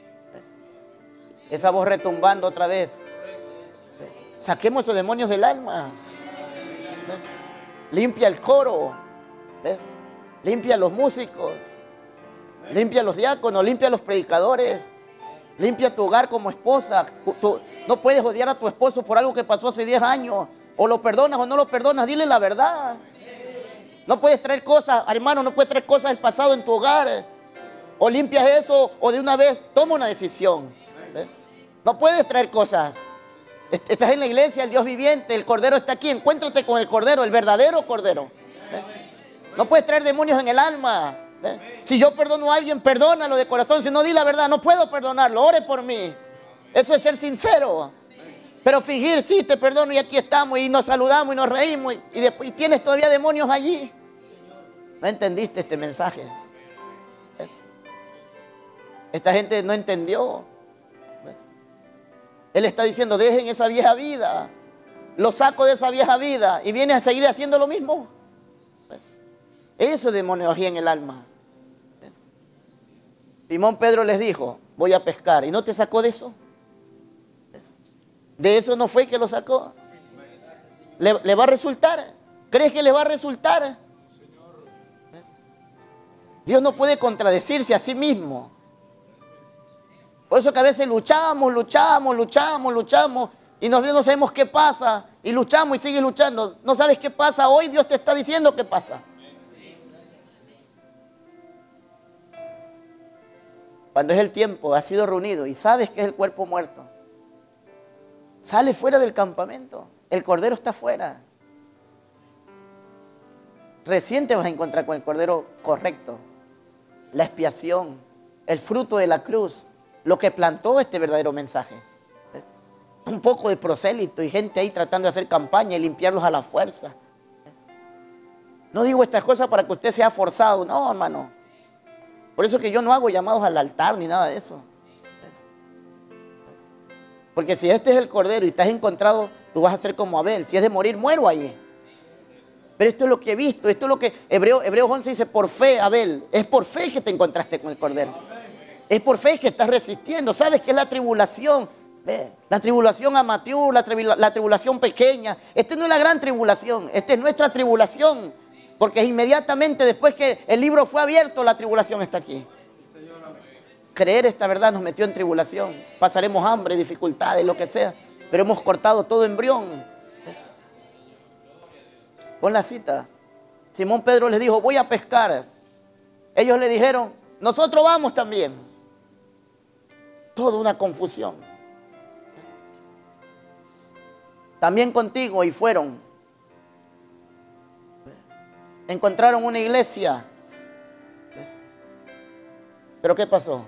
Speaker 1: Esa voz retumbando otra vez. Saquemos esos demonios del alma. ¿Ves? Limpia el coro. ¿Ves? Limpia a los músicos. Limpia a los diáconos. Limpia a los predicadores. Limpia tu hogar como esposa. Tú no puedes odiar a tu esposo por algo que pasó hace diez años. O lo perdonas o no lo perdonas. Dile la verdad. No puedes traer cosas, hermano, no puedes traer cosas del pasado en tu hogar. O limpias eso o de una vez toma una decisión. ¿Ves? No puedes traer cosas. Estás en la iglesia, el Dios viviente, el Cordero está aquí. Encuéntrate con el Cordero, el verdadero Cordero. ¿Ves? No puedes traer demonios en el alma. ¿Ves? Si yo perdono a alguien, perdónalo de corazón. Si no, di la verdad, no puedo perdonarlo, ore por mí. Eso es ser sincero. Pero fingir, sí, te perdono y aquí estamos y nos saludamos y nos reímos y, y después y tienes todavía demonios allí. No entendiste este mensaje. ¿Ves? Esta gente no entendió. ¿Ves? Él está diciendo, dejen esa vieja vida. Lo saco de esa vieja vida y viene a seguir haciendo lo mismo. ¿Ves? Eso es demonología en el alma. ¿Ves? Simón Pedro les dijo, voy a pescar. ¿Y no te sacó de eso? ¿Ves? De eso no fue que lo sacó. ¿Le, le va a resultar? ¿Crees que le va a resultar? ¿Ves? Dios no puede contradecirse a sí mismo. Por eso que a veces luchamos, luchamos, luchamos, luchamos y nosotros no sabemos qué pasa y luchamos y sigues luchando. No sabes qué pasa hoy, Dios te está diciendo qué pasa. Cuando es el tiempo, has sido reunido y sabes que es el cuerpo muerto, sale fuera del campamento, el Cordero está fuera. Recién te vas a encontrar con el Cordero correcto, la expiación, el fruto de la cruz. Lo que plantó este verdadero mensaje. ¿Ves? Un poco de prosélito y gente ahí tratando de hacer campaña y limpiarlos a la fuerza. ¿Ves? No digo estas cosas para que usted sea forzado, no, hermano. Por eso que yo no hago llamados al altar ni nada de eso. ¿Ves? Porque si este es el Cordero y estás encontrado, tú vas a ser como Abel. Si es de morir, muero allí. Pero esto es lo que he visto, esto es lo que Hebreo, Hebreos once dice, por fe, Abel. Es por fe que te encontraste con el Cordero. Es por fe que estás resistiendo. ¿Sabes qué es la tribulación? ¿Ve? La tribulación amateur, la, tribula, la tribulación pequeña. Esta no es la gran tribulación, esta es nuestra tribulación. Porque inmediatamente después que el libro fue abierto, la tribulación está aquí. Creer esta verdad nos metió en tribulación. Pasaremos hambre, dificultades, lo que sea. Pero hemos cortado todo embrión. ¿Ves? Pon la cita. Simón Pedro les dijo, voy a pescar. Ellos le dijeron, nosotros vamos también. Toda una confusión. También contigo y fueron. Encontraron una iglesia. ¿Pero qué pasó?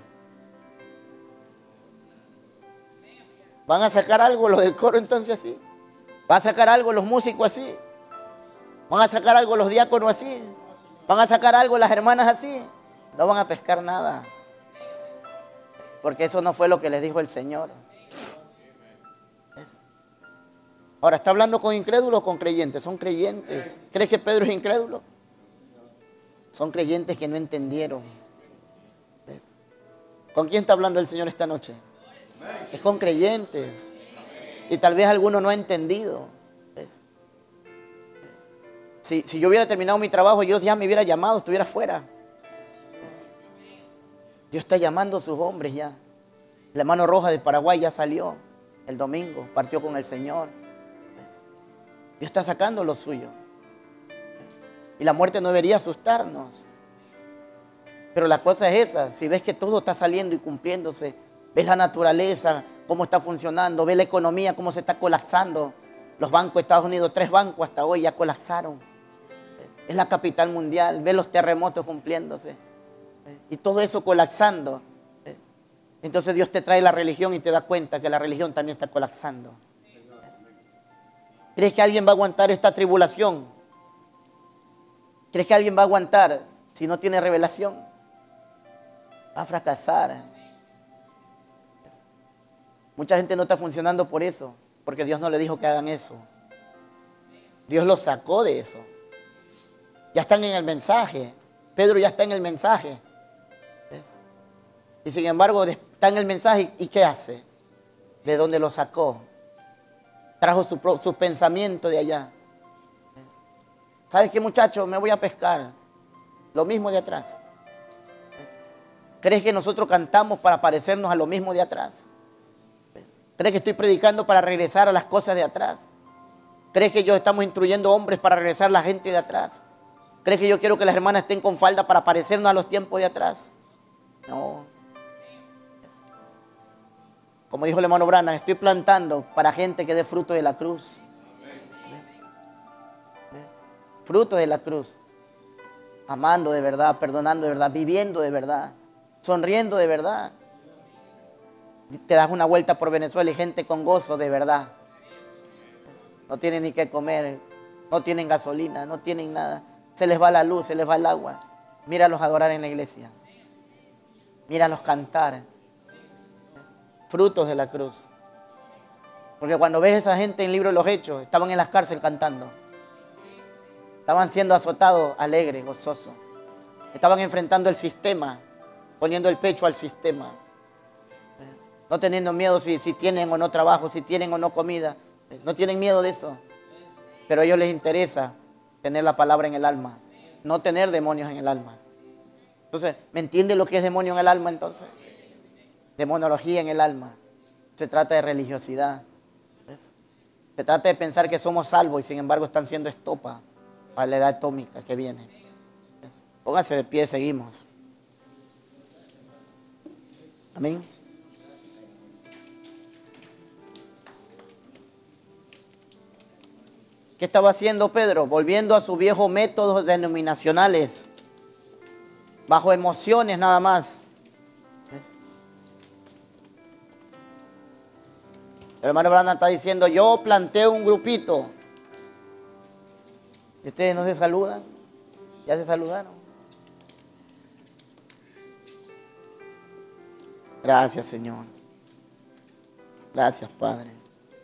Speaker 1: ¿Van a sacar algo los del coro entonces así? ¿Van a sacar algo los músicos así? ¿Van a sacar algo los diáconos así? ¿Van a sacar algo las hermanas así? No van a pescar nada. Porque eso no fue lo que les dijo el Señor. ¿Ves? Ahora, ¿está hablando con incrédulos o con creyentes? Son creyentes. ¿Crees que Pedro es incrédulo? Son creyentes que no entendieron. ¿Ves? ¿Con quién está hablando el Señor esta noche? Es con creyentes. Y tal vez alguno no ha entendido. ¿Ves? Si, si yo hubiera terminado mi trabajo, Dios ya me hubiera llamado, estuviera fuera. Dios está llamando a sus hombres ya. La mano roja de Paraguay ya salió el domingo, partió con el Señor. Dios está sacando lo suyo. Y la muerte no debería asustarnos. Pero la cosa es esa, si ves que todo está saliendo y cumpliéndose, ves la naturaleza, cómo está funcionando, ves la economía, cómo se está colapsando. Los bancos de Estados Unidos, tres bancos hasta hoy ya colapsaron. Es la capital mundial, ves los terremotos cumpliéndose. Y todo eso colapsando. Entonces Dios te trae la religión y te da cuenta que la religión también está colapsando. ¿Crees que alguien va a aguantar esta tribulación? ¿Crees que alguien va a aguantar si no tiene revelación? Va a fracasar. Mucha gente no está funcionando por eso, porque Dios no le dijo que hagan eso. Dios los sacó de eso. Ya están en el mensaje. Pedro ya está en el mensaje. ¿Ves? Y sin embargo está en el mensaje. ¿Y qué hace? ¿De dónde lo sacó? Trajo su, su pensamiento de allá. ¿Sabes qué, muchacho? Me voy a pescar. Lo mismo de atrás. ¿Crees que nosotros cantamos para parecernos a lo mismo de atrás? ¿Crees que estoy predicando para regresar a las cosas de atrás? ¿Crees que yo estamos instruyendo hombres para regresar a la gente de atrás? ¿Crees que yo quiero que las hermanas estén con falda para parecernos a los tiempos de atrás? No. Como dijo el hermano Branham, estoy plantando para gente que dé fruto de la cruz. ¿Ves? ¿Ves? Fruto de la cruz. Amando de verdad, perdonando de verdad, viviendo de verdad, sonriendo de verdad. Te das una vuelta por Venezuela y gente con gozo de verdad. No tienen ni qué comer, no tienen gasolina, no tienen nada. Se les va la luz, se les va el agua. Míralos adorar en la iglesia. Míralos cantar. Frutos de la cruz. Porque cuando ves a esa gente en el libro de los Hechos, estaban en las cárceles cantando. Estaban siendo azotados alegres, gozosos. Estaban enfrentando el sistema, poniendo el pecho al sistema. No teniendo miedo si, si tienen o no trabajo, si tienen o no comida. No tienen miedo de eso. Pero a ellos les interesa tener la palabra en el alma. No tener demonios en el alma. Entonces, ¿me entiende lo que es demonio en el alma entonces? Demonología en el alma. Se trata de religiosidad. ¿Ves? Se trata de pensar que somos salvos y sin embargo están siendo estopa para la edad atómica que viene. ¿Ves? Pónganse de pie, seguimos. Amén. ¿Qué estaba haciendo Pedro? Volviendo a sus viejos métodos denominacionales, bajo emociones nada más. ¿Ves? El hermano Branham está diciendo, yo planteo un grupito. ¿Y ustedes no se saludan? ¿Ya se saludaron? Gracias, Señor. Gracias, Padre.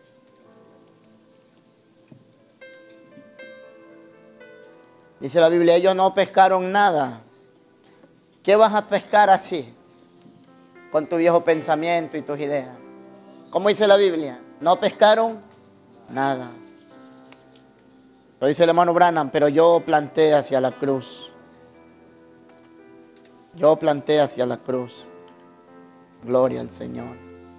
Speaker 1: Dice la Biblia, ellos no pescaron nada. ¿Qué vas a pescar así? Con tu viejo pensamiento y tus ideas. ¿Cómo dice la Biblia? No pescaron nada. Lo dice el hermano Branham, pero yo planté hacia la cruz. Yo planté hacia la cruz. Gloria al Señor.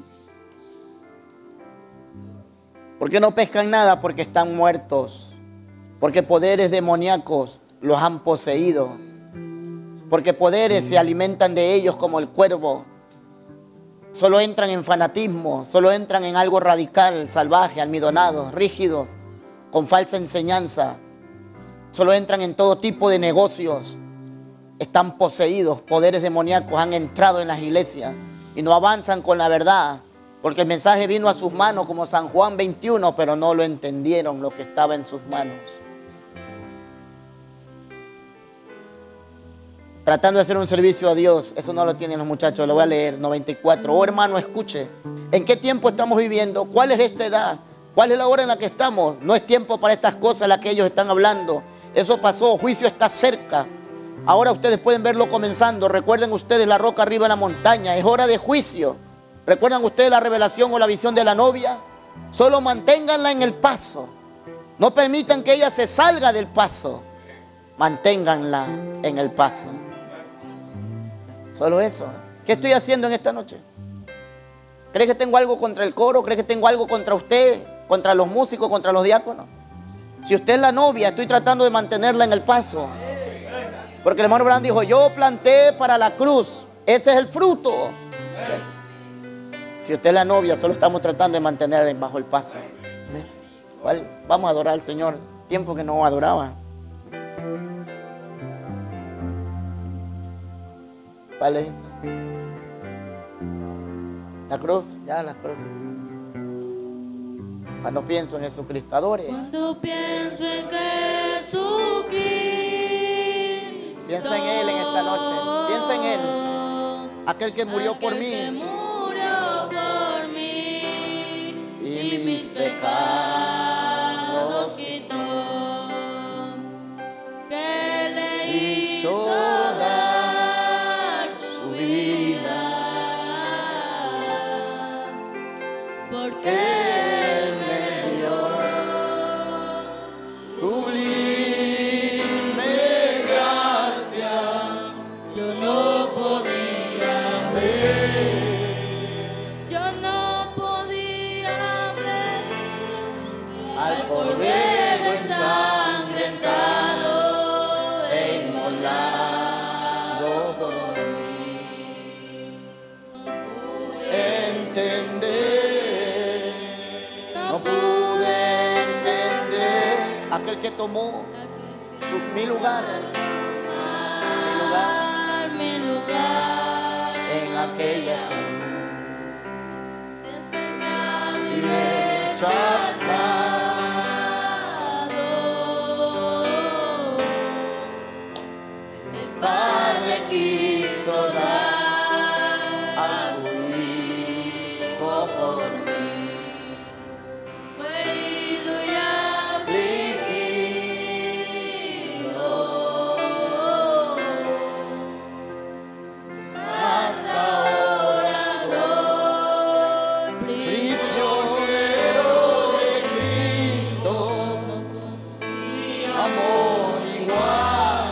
Speaker 1: ¿Por qué no pescan nada? Porque están muertos. Porque poderes demoníacos los han poseído. Porque poderes se alimentan de ellos como el cuervo. Solo entran en fanatismo, solo entran en algo radical, salvaje, almidonado, rígidos, con falsa enseñanza. Solo entran en todo tipo de negocios. Están poseídos, poderes demoníacos han entrado en las iglesias y no avanzan con la verdad. Porque el mensaje vino a sus manos como San Juan veintiuno, pero no lo entendieron lo que estaba en sus manos. Tratando de hacer un servicio a Dios, eso no lo tienen los muchachos, lo voy a leer, noventa y cuatro. Oh hermano, escuche, ¿en qué tiempo estamos viviendo? ¿Cuál es esta edad? ¿Cuál es la hora en la que estamos? No es tiempo para estas cosas las que ellos están hablando. Eso pasó, juicio está cerca. Ahora ustedes pueden verlo comenzando. Recuerden ustedes la roca arriba en la montaña. Es hora de juicio. ¿Recuerdan ustedes la revelación o la visión de la novia? Solo manténganla en el paso. No permitan que ella se salga del paso. Manténganla en el paso. Solo eso. ¿Qué estoy haciendo en esta noche? ¿Cree que tengo algo contra el coro? ¿Cree que tengo algo contra usted? ¿Contra los músicos? ¿Contra los diáconos? Si usted es la novia, estoy tratando de mantenerla en el paso. Porque el hermano Abraham dijo, yo planté para la cruz. Ese es el fruto. Si usted es la novia, solo estamos tratando de mantenerla bajo el paso. ¿Cuál? Vamos a adorar al Señor. Tiempo que no adoraba. ¿Cuál es esa? La cruz, ya la cruz. Cuando pienso en Jesucristo, adore.
Speaker 2: Cuando pienso en Jesucristo,
Speaker 1: piensa en Él en esta noche. Piensa en Él, aquel que murió por
Speaker 2: aquel
Speaker 1: mí.
Speaker 2: que murió por mí
Speaker 1: Y
Speaker 2: y mis pecados quitó, que le hizo dar su vida, porque
Speaker 1: aquel que tomó su, mi lugar, mi lugar,
Speaker 2: mi lugar
Speaker 1: en aquella
Speaker 2: y rechazado. El Padre quiso dar a su Hijo por mí. Fue herido y afligido, mas ahora soy prisionero de Cristo, y amor igual,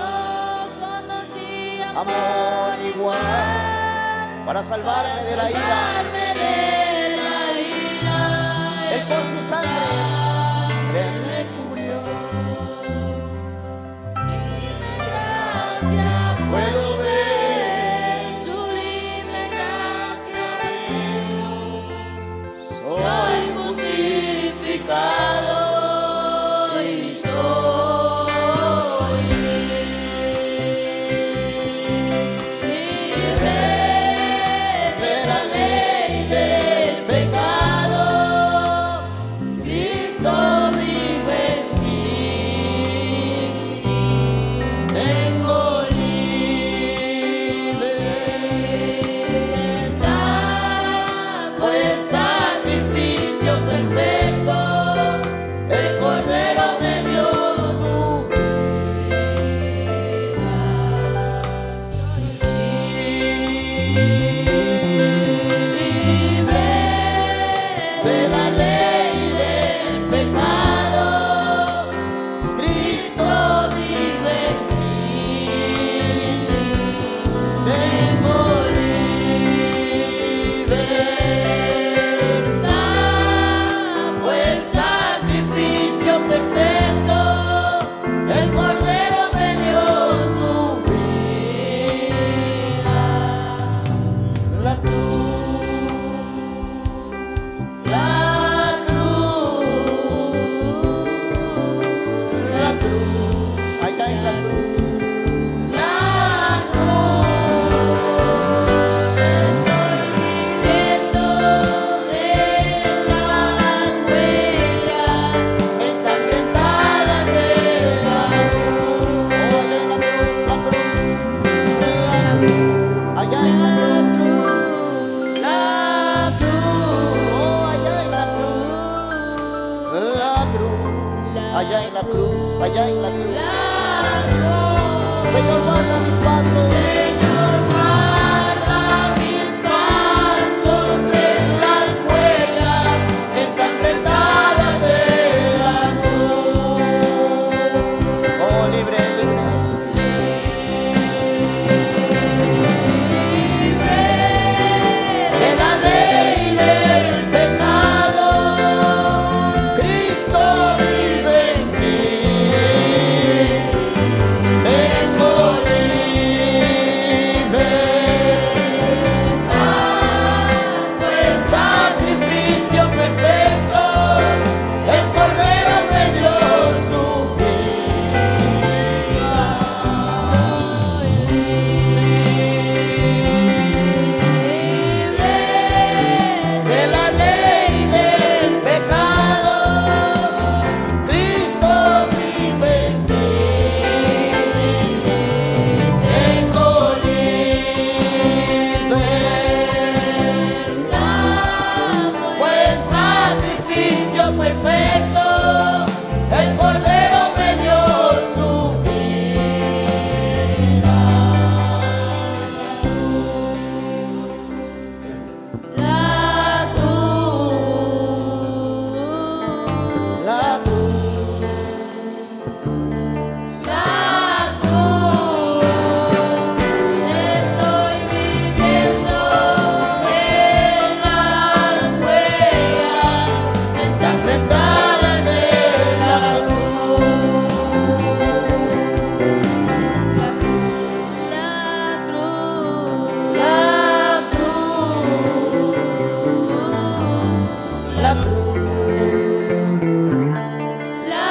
Speaker 1: amor igual, para salvarme de la ira.
Speaker 2: salvarme de la ira.
Speaker 1: Él con su sangre me cubrió.
Speaker 2: Sublime gracia,
Speaker 1: Puedo ver,
Speaker 2: sublime gracia,
Speaker 1: soy
Speaker 2: soy justificado y soy libre de la ley del pecado. Cristo vive en mí. Tengo libertad. Fue el sacrificio perfecto. El Cordero me dio su vida. Libre de la ley del pecado. Cristo vive en mí. Tengo libertad. Fue el sacrificio perfecto. El Cordero me dio su vida. La cruz, la cruz,
Speaker 1: la cruz, allá en la cruz.
Speaker 2: la cruz. Estoy viviendo en las huellas ensangrentadas de la cruz.
Speaker 1: Oh, allá en la cruz, la cruz, allá en la cruz,
Speaker 2: La
Speaker 1: la cruz,
Speaker 2: cruz,
Speaker 1: allá en la cruz, allá en la cruz, allá en la cruz.
Speaker 2: la cruz.
Speaker 1: Señor, guarda mis pasos.
Speaker 2: Señor, guarda mis pasos en las huellas ensangrentadas de la cruz.
Speaker 1: Oh, libre, libre.
Speaker 2: Libre de la ley y del pecado, Cristo vive en mí. Tengo libertad, fue el sacrificio perfecto, el Cordero me dio su vida. Soy libre de la ley y del pecado, Cristo vive en mí. Tengo libertad, fue el sacrificio perfecto, el Cordero me dio su vida. La cruz,
Speaker 1: La cruz.
Speaker 2: la cruz, estoy viviendo en las huellas ensangrentadas de la cruz. La cruz, la cruz, la cruz. La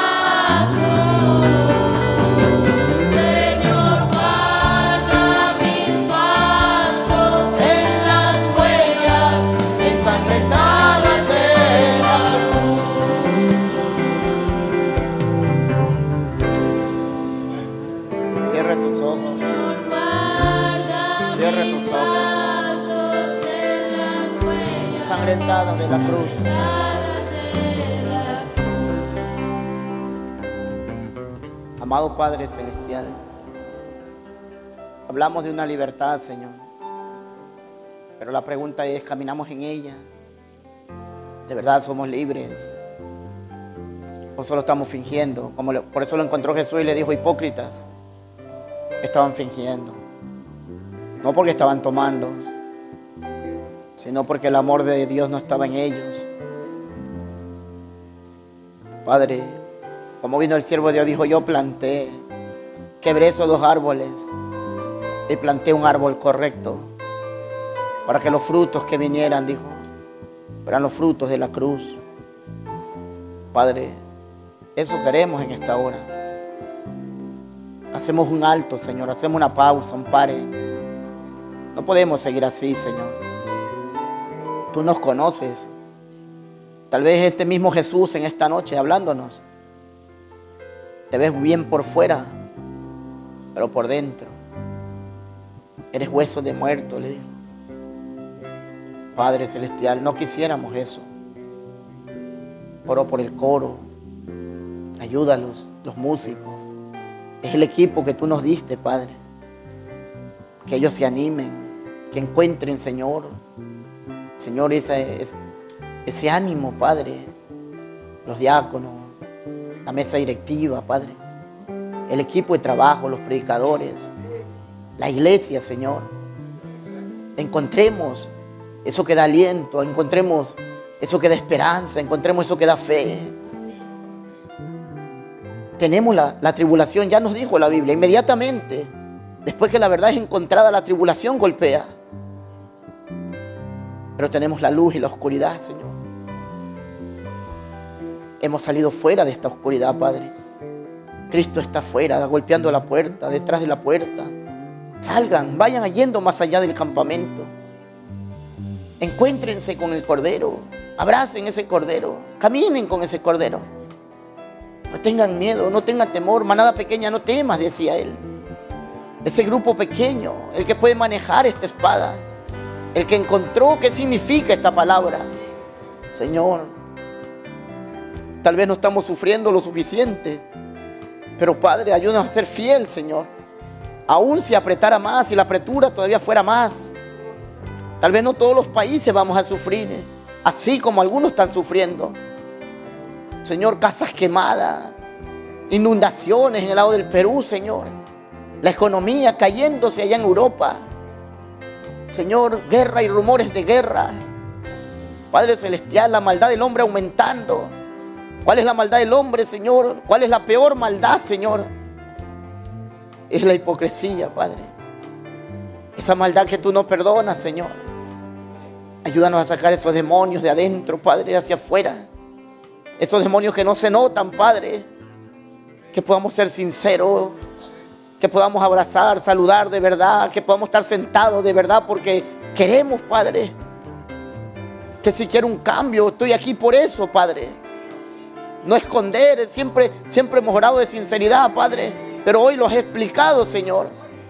Speaker 2: cruz, Señor, guarda mis pasos en las huellas ensangrentadas de la cruz.
Speaker 1: Cierra sus ojos.
Speaker 2: Señor, guarda
Speaker 1: Cierra
Speaker 2: mis
Speaker 1: tus ojos.
Speaker 2: pasos en las huellas
Speaker 1: Ensangrentadas de la cruz.
Speaker 2: ensangrentadas de la
Speaker 1: Amado Padre Celestial, hablamos de una libertad, Señor. Pero la pregunta es, ¿caminamos en ella? ¿De verdad somos libres? ¿O solo estamos fingiendo? Como le- por eso lo encontró Jesús y le dijo, hipócritas, estaban fingiendo. No porque estaban tomando, sino porque el amor de Dios no estaba en ellos. Padre, como vino el siervo de Dios, dijo, yo planté, quebré esos dos árboles y planté un árbol correcto para que los frutos que vinieran, dijo, fueran los frutos de la cruz. Padre, eso queremos en esta hora. Hacemos un alto, Señor, hacemos una pausa, un pare. No podemos seguir así, Señor. Tú nos conoces. Tal vez este mismo Jesús en esta noche hablándonos. Te ves bien por fuera, pero por dentro eres hueso de muerto, le digo. Padre Celestial, no quisiéramos eso. Oro por el coro. Ayúdalos, los músicos. Es el equipo que tú nos diste, Padre. Que ellos se animen, que encuentren, Señor, Señor, ese, ese, ese ánimo, Padre. Los diáconos, la mesa directiva, Padre. El equipo de trabajo, los predicadores, la iglesia, Señor. Encontremos eso que da aliento, encontremos eso que da esperanza, encontremos eso que da fe. Tenemos la, la tribulación, ya nos dijo la Biblia, inmediatamente, después que la verdad es encontrada, la tribulación golpea. Pero tenemos la luz y la oscuridad, Señor. Hemos salido fuera de esta oscuridad, Padre. Cristo está afuera, golpeando la puerta, detrás de la puerta. Salgan, vayan yendo más allá del campamento. Encuéntrense con el Cordero. Abracen ese Cordero. Caminen con ese Cordero. No tengan miedo, no tengan temor. Manada pequeña, no temas, decía él. Ese grupo pequeño, el que puede manejar esta espada. El que encontró qué significa esta palabra. Señor, tal vez no estamos sufriendo lo suficiente. Pero Padre, ayúdanos a ser fiel, Señor. Aún si apretara más, si la apretura todavía fuera más, tal vez no todos los países vamos a sufrir, así como algunos están sufriendo. Señor, casas quemadas, inundaciones en el lado del Perú, Señor. La economía cayéndose allá en Europa. Señor, guerra y rumores de guerra. Padre Celestial, la maldad del hombre aumentando. ¿Cuál es la maldad del hombre, Señor? ¿Cuál es la peor maldad, Señor? Es la hipocresía, Padre. Esa maldad que tú no perdonas, Señor. Ayúdanos a sacar esos demonios de adentro, Padre, hacia afuera. Esos demonios que no se notan, Padre. Que podamos ser sinceros. Que podamos abrazar, saludar de verdad. Que podamos estar sentados de verdad porque queremos, Padre. Que si quiero un cambio, estoy aquí por eso, Padre. No esconder, siempre, siempre hemos orado de sinceridad, Padre. Pero hoy lo has explicado, Señor.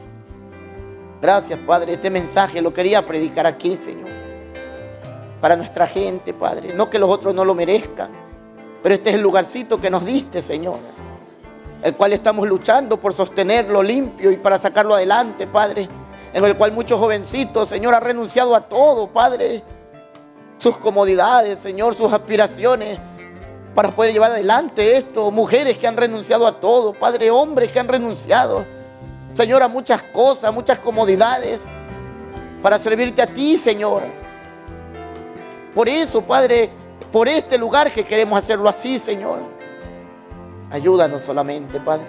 Speaker 1: Gracias, Padre. Este mensaje lo quería predicar aquí, Señor. Para nuestra gente, Padre. No que los otros no lo merezcan. Pero este es el lugarcito que nos diste, Señor. El cual estamos luchando por sostenerlo limpio y para sacarlo adelante, Padre. En el cual muchos jovencitos, Señor, han renunciado a todo, Padre. Sus comodidades, Señor, sus aspiraciones. Para poder llevar adelante esto. Mujeres que han renunciado a todo. Padre, hombres que han renunciado, Señor, a muchas cosas, muchas comodidades. Para servirte a ti, Señor. Por eso, Padre, por este lugar que queremos hacerlo así, Señor. Ayúdanos solamente, Padre.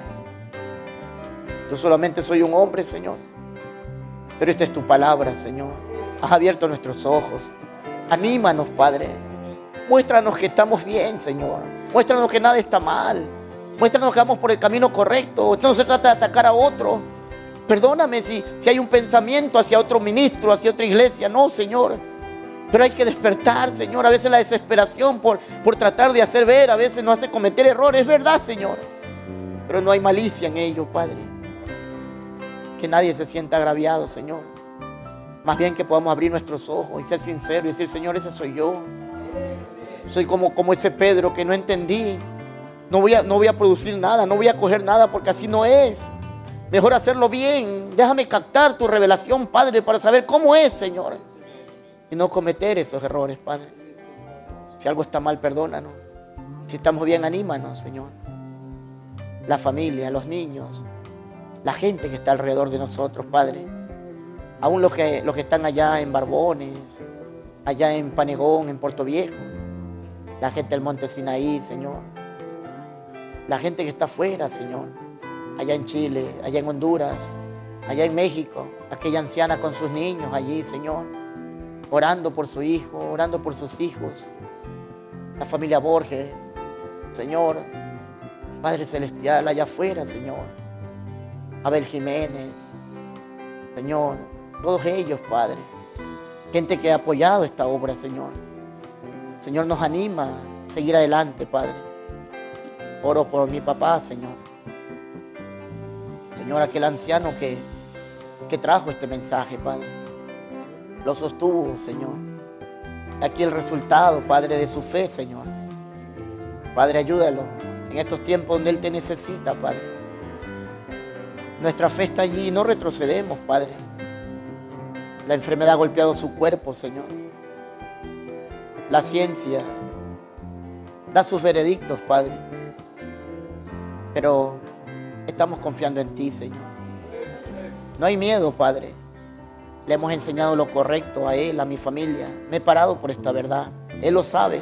Speaker 1: Yo solamente soy un hombre, Señor. Pero esta es tu palabra, Señor. Has abierto nuestros ojos. Anímanos, Padre. Muéstranos que estamos bien, Señor. Muéstranos que nada está mal. Muéstranos que vamos por el camino correcto. Esto no se trata de atacar a otro. Perdóname si, si hay un pensamiento hacia otro ministro, hacia otra iglesia. No, Señor. Pero hay que despertar, Señor. A veces la desesperación por, por tratar de hacer ver, a veces nos hace cometer errores. Es verdad, Señor. Pero no hay malicia en ello, Padre. Que nadie se sienta agraviado, Señor. Más bien que podamos abrir nuestros ojos y ser sinceros y decir, Señor, ese soy yo. Soy como, como ese Pedro que no entendí. No voy, a, no voy a producir nada, no voy a coger nada porque así no es. Mejor hacerlo bien. Déjame captar tu revelación, Padre, para saber cómo es, Señor. Y no cometer esos errores, Padre. Si algo está mal, perdónanos. Si estamos bien, anímanos, Señor. La familia, los niños, la gente que está alrededor de nosotros, Padre. Aún los que, los que están allá en Barbones, allá en Panegón, en Puerto Viejo. La gente del Monte Sinaí, Señor. La gente que está afuera, Señor. Allá en Chile, allá en Honduras, allá en México. Aquella anciana con sus niños allí, Señor. Orando por su hijo, orando por sus hijos. La familia Borges, Señor. Padre Celestial, allá afuera, Señor. Abel Jiménez, Señor. Todos ellos, Padre. Gente que ha apoyado esta obra, Señor. Señor, nos anima a seguir adelante, Padre. Oro por mi papá, Señor. Señor, aquel anciano que, que trajo este mensaje, Padre. Lo sostuvo, Señor. Aquí el resultado, Padre, de su fe, Señor. Padre, ayúdalo en estos tiempos donde Él te necesita, Padre. Nuestra fe está allí, no retrocedemos, Padre. La enfermedad ha golpeado su cuerpo, Señor. La ciencia da sus veredictos, Padre. Pero estamos confiando en ti, Señor. No hay miedo, Padre. Le hemos enseñado lo correcto a Él, a mi familia. Me he parado por esta verdad. Él lo sabe.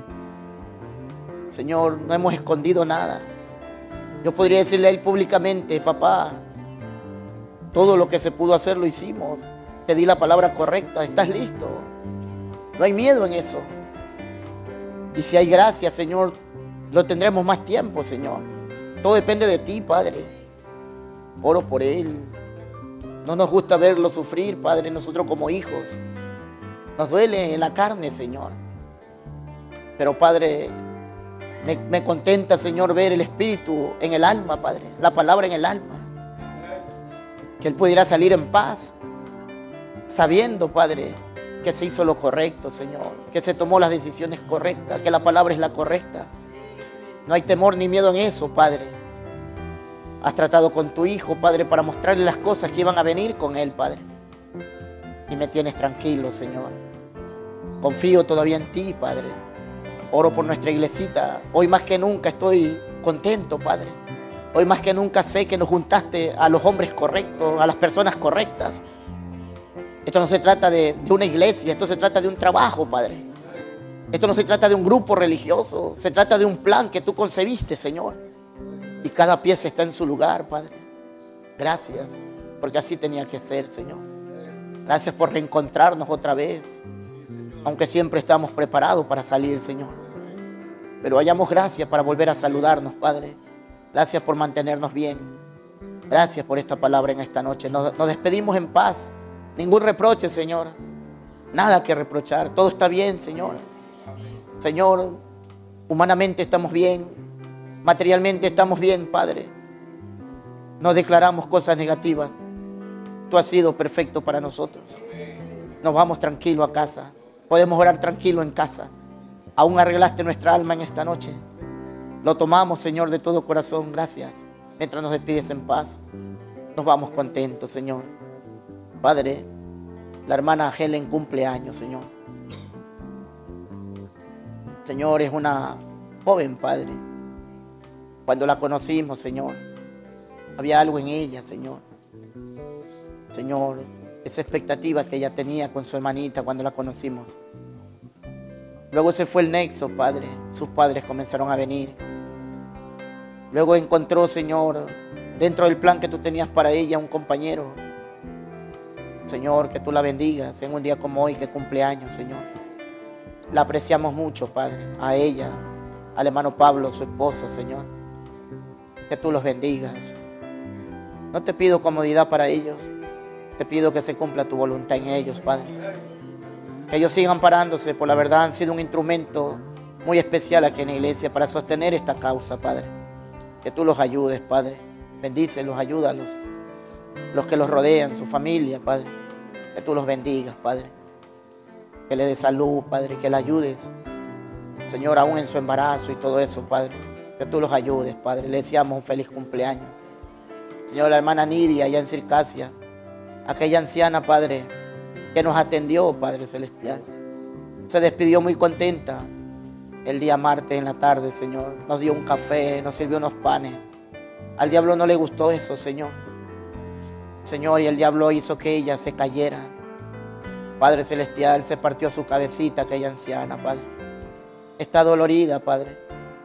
Speaker 1: Señor, no hemos escondido nada. Yo podría decirle a Él públicamente, papá, todo lo que se pudo hacer lo hicimos. Te di la palabra correcta, ¿estás listo? No hay miedo en eso. Y si hay gracia, Señor, lo tendremos más tiempo, Señor. Todo depende de ti, Padre. Oro por Él. No nos gusta verlo sufrir, Padre, nosotros como hijos. Nos duele en la carne, Señor. Pero, Padre, me, me contenta, Señor, ver el Espíritu en el alma, Padre. La palabra en el alma. Que Él pudiera salir en paz. Sabiendo, Padre, que se hizo lo correcto, Señor. Que se tomó las decisiones correctas. Que la palabra es la correcta. No hay temor ni miedo en eso, Padre. Has tratado con tu hijo, Padre, para mostrarle las cosas que iban a venir con él, Padre. Y me tienes tranquilo, Señor. Confío todavía en ti, Padre. Oro por nuestra iglesita. Hoy más que nunca estoy contento, Padre. Hoy más que nunca sé que nos juntaste a los hombres correctos, a las personas correctas. Esto no se trata de, de una iglesia, esto se trata de un trabajo, Padre. Esto no se trata de un grupo religioso, se trata de un plan que tú concebiste, Señor. Y cada pieza está en su lugar, Padre. Gracias, porque así tenía que ser, Señor. Gracias por reencontrarnos otra vez, aunque siempre estamos preparados para salir, Señor. Pero hallamos gracias para volver a saludarnos, Padre. Gracias por mantenernos bien. Gracias por esta palabra en esta noche. Nos, nos despedimos en paz. Ningún reproche, Señor. Nada que reprochar. Todo está bien, Señor. Señor, humanamente estamos bien. Materialmente estamos bien, Padre. No declaramos cosas negativas. Tú has sido perfecto para nosotros. Nos vamos tranquilo a casa. Podemos orar tranquilo en casa. Aún arreglaste nuestra alma en esta noche. Lo tomamos, Señor, de todo corazón. Gracias. Mientras nos despides en paz, nos vamos contentos, Señor. Padre, la hermana Helen cumple años, Señor. Señor, es una joven, Padre. Cuando la conocimos, Señor, había algo en ella, Señor. Señor, esa expectativa que ella tenía con su hermanita cuando la conocimos. Luego se fue el nexo, Padre. Sus padres comenzaron a venir. Luego encontró, Señor, dentro del plan que tú tenías para ella, un compañero. Señor, que tú la bendigas en un día como hoy que cumple años, Señor. La apreciamos mucho, Padre. A ella, al hermano Pablo, su esposo, Señor. Que tú los bendigas. No te pido comodidad para ellos. Te pido que se cumpla tu voluntad en ellos, Padre. Que ellos sigan parándose, por la verdad han sido un instrumento muy especial aquí en la iglesia para sostener esta causa, Padre. Que tú los ayudes, Padre. Bendícelos, ayúdalos. Los que los rodean, su familia, Padre. Que tú los bendigas, Padre. Que le des salud, Padre. Que le ayudes, Señor, aún en su embarazo y todo eso, Padre. Que tú los ayudes, Padre. Le deseamos un feliz cumpleaños. Señor, la hermana Nidia, allá en Circasia. Aquella anciana, Padre, que nos atendió, Padre Celestial. Se despidió muy contenta el día martes en la tarde, Señor. Nos dio un café, nos sirvió unos panes. Al diablo no le gustó eso, Señor. Señor, y el diablo hizo que ella se cayera. Padre Celestial, se partió su cabecita aquella anciana, Padre. Está dolorida, Padre.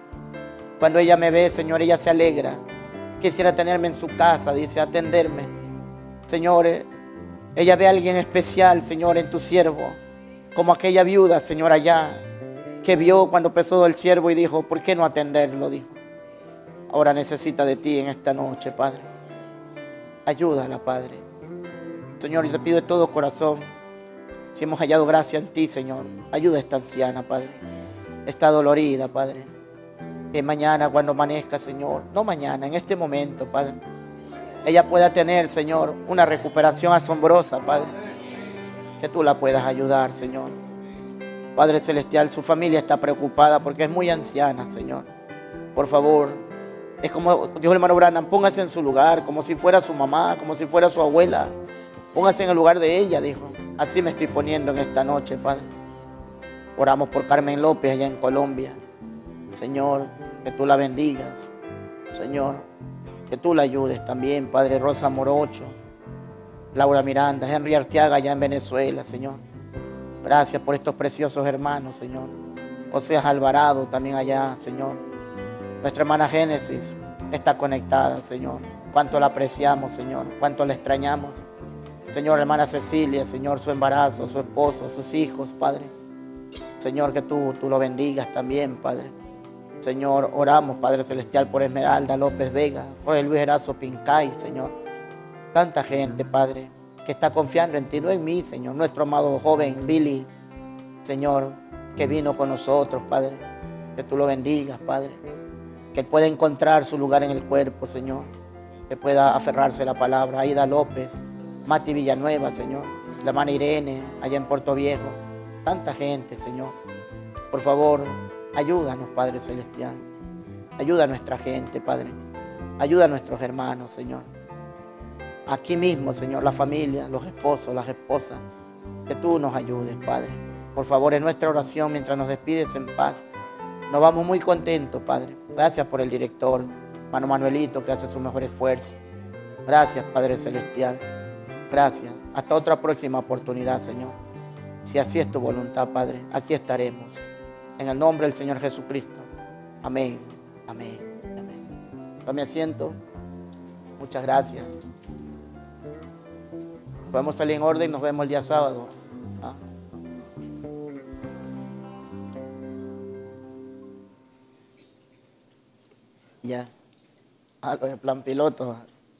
Speaker 1: Cuando ella me ve, Señor, ella se alegra. Quisiera tenerme en su casa, dice, atenderme. Señor, ella ve a alguien especial, Señor, en tu siervo. Como aquella viuda, Señor, allá, que vio cuando pesó el siervo y dijo, ¿por qué no atenderlo? Dijo. Ahora necesita de ti en esta noche, Padre. Ayúdala, Padre. Señor, yo te pido de todo corazón, si hemos hallado gracia en ti, Señor, ayuda a esta anciana, Padre. Está dolorida, Padre. Que mañana cuando amanezca, Señor, no mañana, en este momento, Padre, ella pueda tener, Señor, una recuperación asombrosa, Padre. Que tú la puedas ayudar, Señor. Padre Celestial, su familia está preocupada porque es muy anciana, Señor. Por favor, es como dijo el hermano Branham, póngase en su lugar, como si fuera su mamá, como si fuera su abuela. Póngase en el lugar de ella, dijo. Así me estoy poniendo en esta noche, Padre. Oramos por Carmen López allá en Colombia. Señor, que tú la bendigas. Señor, que tú la ayudes también, Padre. Rosa Morocho, Laura Miranda, Henry Arteaga allá en Venezuela, Señor. Gracias por estos preciosos hermanos, Señor. Oseas Alvarado también allá, Señor. Nuestra hermana Génesis está conectada, Señor. Cuánto la apreciamos, Señor. Cuánto la extrañamos. Señor, hermana Cecilia, Señor, su embarazo, su esposo, sus hijos, Padre. Señor, que tú, tú lo bendigas también, Padre. Señor, oramos, Padre Celestial, por Esmeralda López Vega, por el Luis Erazo Pincay, Señor. Tanta gente, Padre, que está confiando en ti, no en mí, Señor. Nuestro amado joven Billy, Señor, que vino con nosotros, Padre. Que tú lo bendigas, Padre. Que él pueda encontrar su lugar en el cuerpo, Señor. Que pueda aferrarse a la palabra. Aida López, Mati Villanueva, Señor. La hermana Irene, allá en Puerto Viejo. Tanta gente, Señor. Por favor, ayúdanos, Padre Celestial. Ayuda a nuestra gente, Padre. Ayuda a nuestros hermanos, Señor. Aquí mismo, Señor, la familia, los esposos, las esposas. Que tú nos ayudes, Padre. Por favor, en nuestra oración, mientras nos despides en paz, nos vamos muy contentos, Padre. Gracias por el director, hermano Manuelito, que hace su mejor esfuerzo. Gracias, Padre Celestial. Gracias. Hasta otra próxima oportunidad, Señor. Si así es tu voluntad, Padre, aquí estaremos. En el nombre del Señor Jesucristo. Amén. Amén. Amén. Tome asiento. Muchas gracias. Podemos salir en orden y nos vemos el día sábado. ¿Ah? Ya. Ah, lo de plan piloto.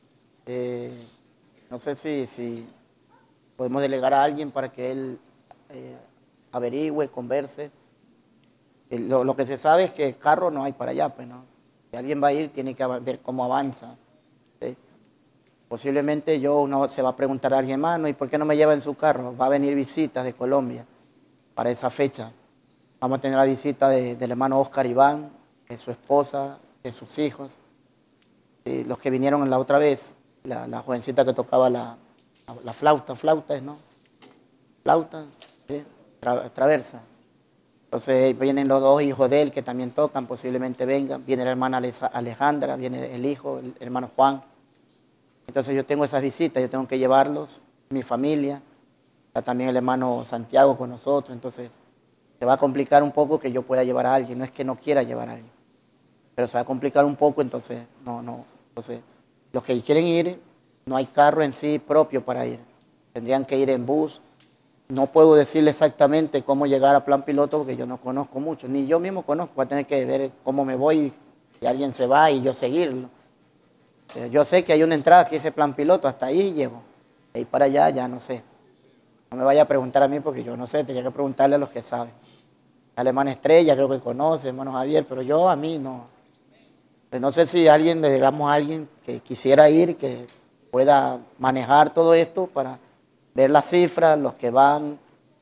Speaker 1: Eh, no sé si, si podemos delegar a alguien para que él eh, averigüe, converse. Eh, lo, lo que se sabe es que carro no hay para allá, pues, ¿no? Si alguien va a ir, tiene que ver cómo avanza. ¿Sí? Posiblemente yo uno se va a preguntar a alguien más, ¿no? ¿Y por qué no me lleva en su carro? Va a venir visitas de Colombia para esa fecha. Vamos a tener la visita de, del hermano Oscar Iván, de su esposa, de sus hijos. ¿Sí? Los que vinieron la otra vez, la, la jovencita que tocaba la, la, la flauta, flauta es, ¿no? Flauta, ¿sí? Tra, traversa. Entonces vienen los dos hijos de él que también tocan, posiblemente vengan. Viene la hermana Alejandra, viene el hijo, el hermano Juan. Entonces yo tengo esas visitas, yo tengo que llevarlos, mi familia, está también el hermano Santiago con nosotros, entonces se va a complicar un poco que yo pueda llevar a alguien, no es que no quiera llevar a alguien, pero se va a complicar un poco, entonces no, no, entonces los que quieren ir, no hay carro en sí propio para ir, tendrían que ir en bus. No puedo decirle exactamente cómo llegar a plan piloto porque yo no conozco mucho, ni yo mismo conozco, voy a tener que ver cómo me voy, si alguien se va y yo seguirlo. Yo sé que hay una entrada que dice plan piloto, hasta ahí llego. De ahí para allá ya no sé. No me vaya a preguntar a mí porque yo no sé, tenía que preguntarle a los que saben. La hermana Estrella creo que conoce, hermano Javier, pero yo a mí no. Pues no sé si alguien, le digamos a alguien que quisiera ir, que pueda manejar todo esto para ver las cifras, los que van.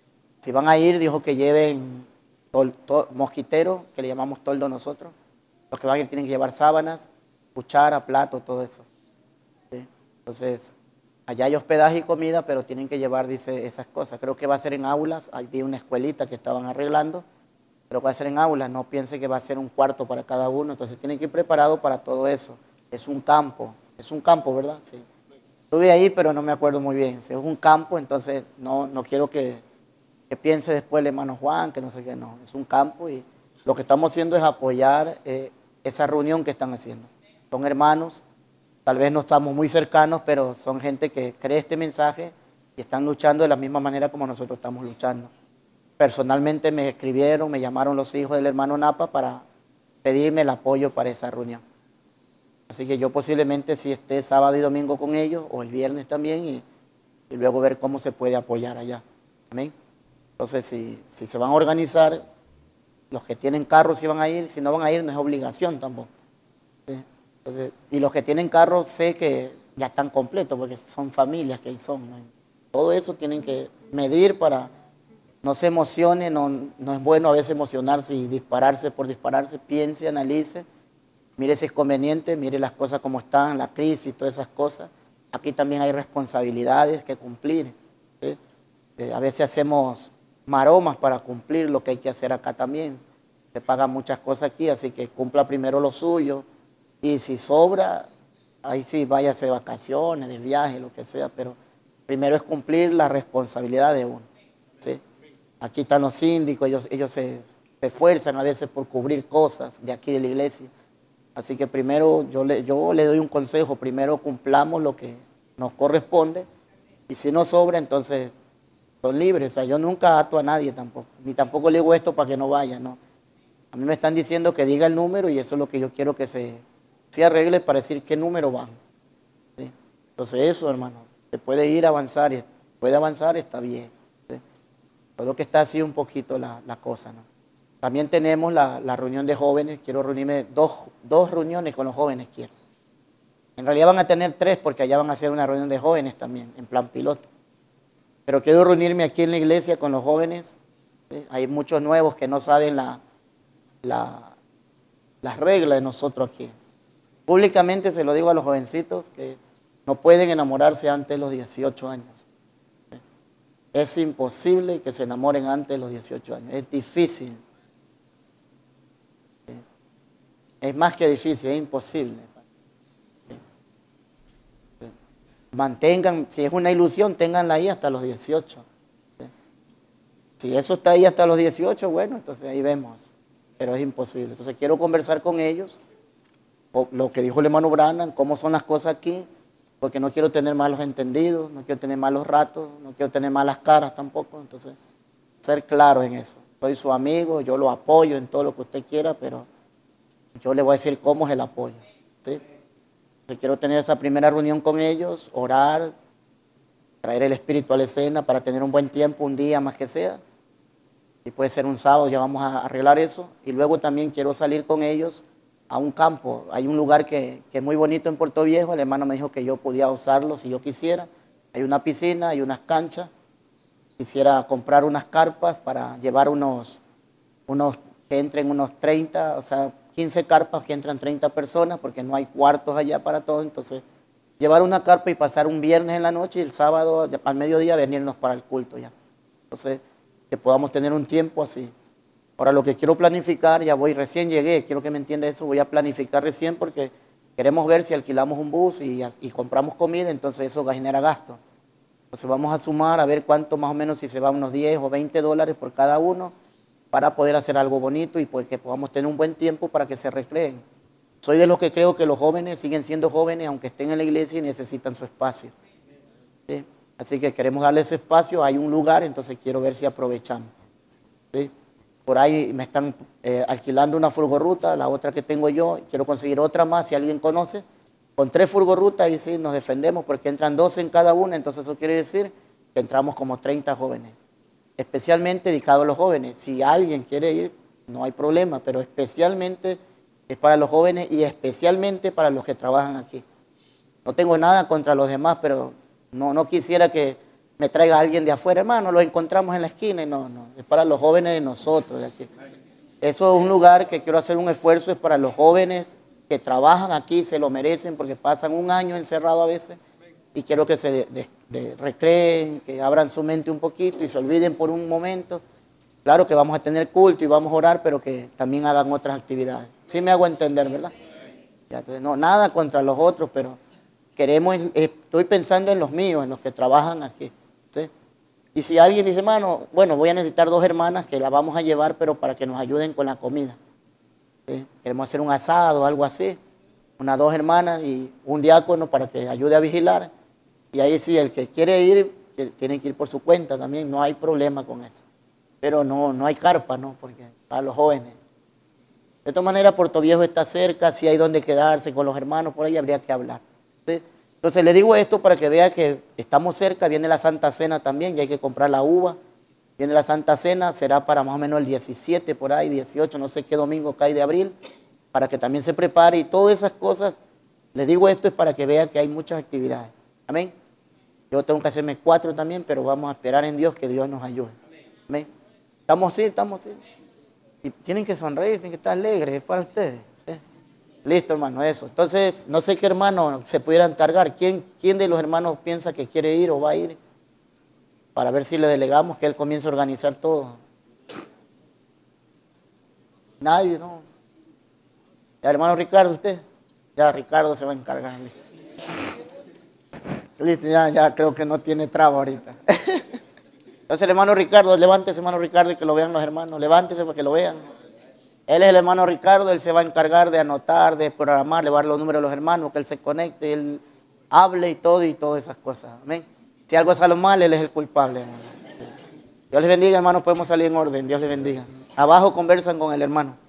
Speaker 1: Si van a ir, dijo que lleven tol, tol, mosquitero, que le llamamos toldo nosotros. Los que van a ir tienen que llevar sábanas, cuchara, plato, todo eso. ¿Sí? Entonces, allá hay hospedaje y comida, pero tienen que llevar, dice, esas cosas. Creo que va a ser en aulas, hay una escuelita que estaban arreglando, pero va a ser en aulas, no piense que va a ser un cuarto para cada uno, entonces tienen que ir preparados para todo eso. Es un campo, es un campo, ¿verdad? Sí. Estuve ahí, pero no me acuerdo muy bien. Si es un campo, entonces no, no quiero que, que piense después el hermano Juan, que no sé qué, no. Es un campo y lo que estamos haciendo es apoyar eh, esa reunión que están haciendo. Son hermanos, tal vez no estamos muy cercanos, pero son gente que cree este mensaje y están luchando de la misma manera como nosotros estamos luchando. Personalmente me escribieron, me llamaron los hijos del hermano Napa para pedirme el apoyo para esa reunión. Así que yo posiblemente sí esté sábado y domingo con ellos, o el viernes también, y, y luego ver cómo se puede apoyar allá. Amén. Entonces, si, si se van a organizar, los que tienen carros sí van a ir, si no van a ir no es obligación tampoco. ¿Sí? Entonces, y los que tienen carro sé que ya están completos porque son familias que ahí son, ¿no? Todo eso tienen que medir para no se emocione, no, no es bueno a veces emocionarse y dispararse por dispararse, piense, analice, mire si es conveniente, mire las cosas como están, la crisis, todas esas cosas. Aquí también hay responsabilidades que cumplir, ¿sí? Eh, a veces hacemos maromas para cumplir lo que hay que hacer acá también. Se pagan muchas cosas aquí, así que cumpla primero lo suyo. Y si sobra, ahí sí váyase de vacaciones, de viaje, lo que sea, pero primero es cumplir la responsabilidad de uno, ¿sí? Aquí están los síndicos, ellos, ellos se, se esfuerzan a veces por cubrir cosas de aquí de la iglesia. Así que primero yo le, yo le doy un consejo, primero cumplamos lo que nos corresponde y si no sobra, entonces son libres. O sea, yo nunca ato a nadie tampoco, ni tampoco le digo esto para que no vaya, no. A mí me están diciendo que diga el número y eso es lo que yo quiero que se, se arregle para decir qué número van. ¿Sí? Entonces eso, hermano, se puede ir a avanzar, y puede avanzar, está bien. ¿Sí? Solo que está así un poquito la, la cosa, ¿no? También tenemos la, la reunión de jóvenes, quiero reunirme, dos, dos reuniones con los jóvenes quiero. En realidad van a tener tres porque allá van a hacer una reunión de jóvenes también, en plan piloto. Pero quiero reunirme aquí en la iglesia con los jóvenes. ¿Sí? Hay muchos nuevos que no saben la, la, las reglas de nosotros aquí. Públicamente se lo digo a los jovencitos que no pueden enamorarse antes de los dieciocho años. Es imposible que se enamoren antes de los dieciocho años. Es difícil. Es más que difícil, es imposible. Mantengan, si es una ilusión, ténganla ahí hasta los dieciocho. Si eso está ahí hasta los dieciocho, bueno, entonces ahí vemos. Pero es imposible. Entonces quiero conversar con ellos, o lo que dijo el hermano Branham, cómo son las cosas aquí, porque no quiero tener malos entendidos, no quiero tener malos ratos, no quiero tener malas caras tampoco. Entonces, ser claros en eso. Soy su amigo, yo lo apoyo en todo lo que usted quiera, pero yo le voy a decir cómo es el apoyo. ¿Sí? Entonces, quiero tener esa primera reunión con ellos, orar, traer el espíritu a la escena para tener un buen tiempo, un día más que sea. Si puede ser un sábado, ya vamos a arreglar eso. Y luego también quiero salir con ellos a un campo. Hay un lugar que, que es muy bonito en Puerto Viejo. El hermano me dijo que yo podía usarlo si yo quisiera. Hay una piscina, hay unas canchas. Quisiera comprar unas carpas para llevar unos, unos que entren unos treinta, o sea, quince carpas que entran treinta personas, porque no hay cuartos allá para todo. Entonces, llevar una carpa y pasar un viernes en la noche y el sábado al mediodía venirnos para el culto ya. Entonces, que podamos tener un tiempo así. Ahora lo que quiero planificar, ya voy, recién llegué, quiero que me entienda eso, voy a planificar recién porque queremos ver si alquilamos un bus y, y compramos comida, entonces eso genera gasto. Entonces vamos a sumar a ver cuánto más o menos, si se va unos diez o veinte dólares por cada uno, para poder hacer algo bonito y pues que podamos tener un buen tiempo para que se recreen. Soy de los que creo que los jóvenes siguen siendo jóvenes, aunque estén en la iglesia y necesitan su espacio. ¿Sí? Así que queremos darle ese espacio, hay un lugar, entonces quiero ver si aprovechamos. ¿Sí? Por ahí me están eh, alquilando una furgorruta, la otra que tengo yo, quiero conseguir otra más, si alguien conoce. Con tres furgorrutas y sí nos defendemos porque entran doce en cada una, entonces eso quiere decir que entramos como treinta jóvenes. Especialmente dedicado a los jóvenes. Si alguien quiere ir, no hay problema, pero especialmente es para los jóvenes y especialmente para los que trabajan aquí. No tengo nada contra los demás, pero no, no quisiera que me traiga alguien de afuera, hermano, lo encontramos en la esquina. Y no, no, es para los jóvenes de nosotros. De aquí. Eso es un lugar que quiero hacer un esfuerzo, es para los jóvenes que trabajan aquí, se lo merecen porque pasan un año encerrado a veces y quiero que se de, de, de recreen, que abran su mente un poquito y se olviden por un momento. Claro que vamos a tener culto y vamos a orar, pero que también hagan otras actividades. Sí me hago entender, ¿verdad? Ya, entonces, no, nada contra los otros, pero queremos, estoy pensando en los míos, en los que trabajan aquí. ¿Sí? Y si alguien dice, hermano, bueno, voy a necesitar dos hermanas que las vamos a llevar, pero para que nos ayuden con la comida. ¿Sí? Queremos hacer un asado o algo así, unas dos hermanas y un diácono para que ayude a vigilar. Y ahí sí, el que quiere ir, tiene que ir por su cuenta también, no hay problema con eso. Pero no, no hay carpa, ¿no? Porque para los jóvenes. De todas maneras, Puerto Viejo está cerca, si hay donde quedarse con los hermanos, por ahí habría que hablar. ¿Sí? Entonces le digo esto para que vea que estamos cerca, viene la Santa Cena también, y hay que comprar la uva. Viene la Santa Cena, será para más o menos el diecisiete, por ahí, dieciocho, no sé qué domingo cae de abril, para que también se prepare y todas esas cosas. Les digo esto es para que vea que hay muchas actividades. Amén. Yo tengo que hacerme cuatro también, pero vamos a esperar en Dios que Dios nos ayude. Amén. Estamos así, estamos así. Y tienen que sonreír, tienen que estar alegres, es para ustedes. ¿Sí? Listo, hermano, eso. Entonces, no sé qué hermano se pudiera encargar. ¿Quién, ¿Quién de los hermanos piensa que quiere ir o va a ir? Para ver si le delegamos que él comience a organizar todo. Nadie, ¿no? Ya, hermano Ricardo, ¿usted? Ya, Ricardo se va a encargar. Listo, listo ya, ya creo que no tiene trabo ahorita. Entonces, el hermano Ricardo, levántese, hermano Ricardo, y que lo vean los hermanos. Levántese para que lo vean. Él es el hermano Ricardo, él se va a encargar de anotar, de programar, le va a dar los números a los hermanos, que él se conecte, él hable y todo, y todas esas cosas. Amén. Si algo sale mal, él es el culpable. Dios les bendiga, hermanos, podemos salir en orden. Dios les bendiga. Abajo conversan con el hermano.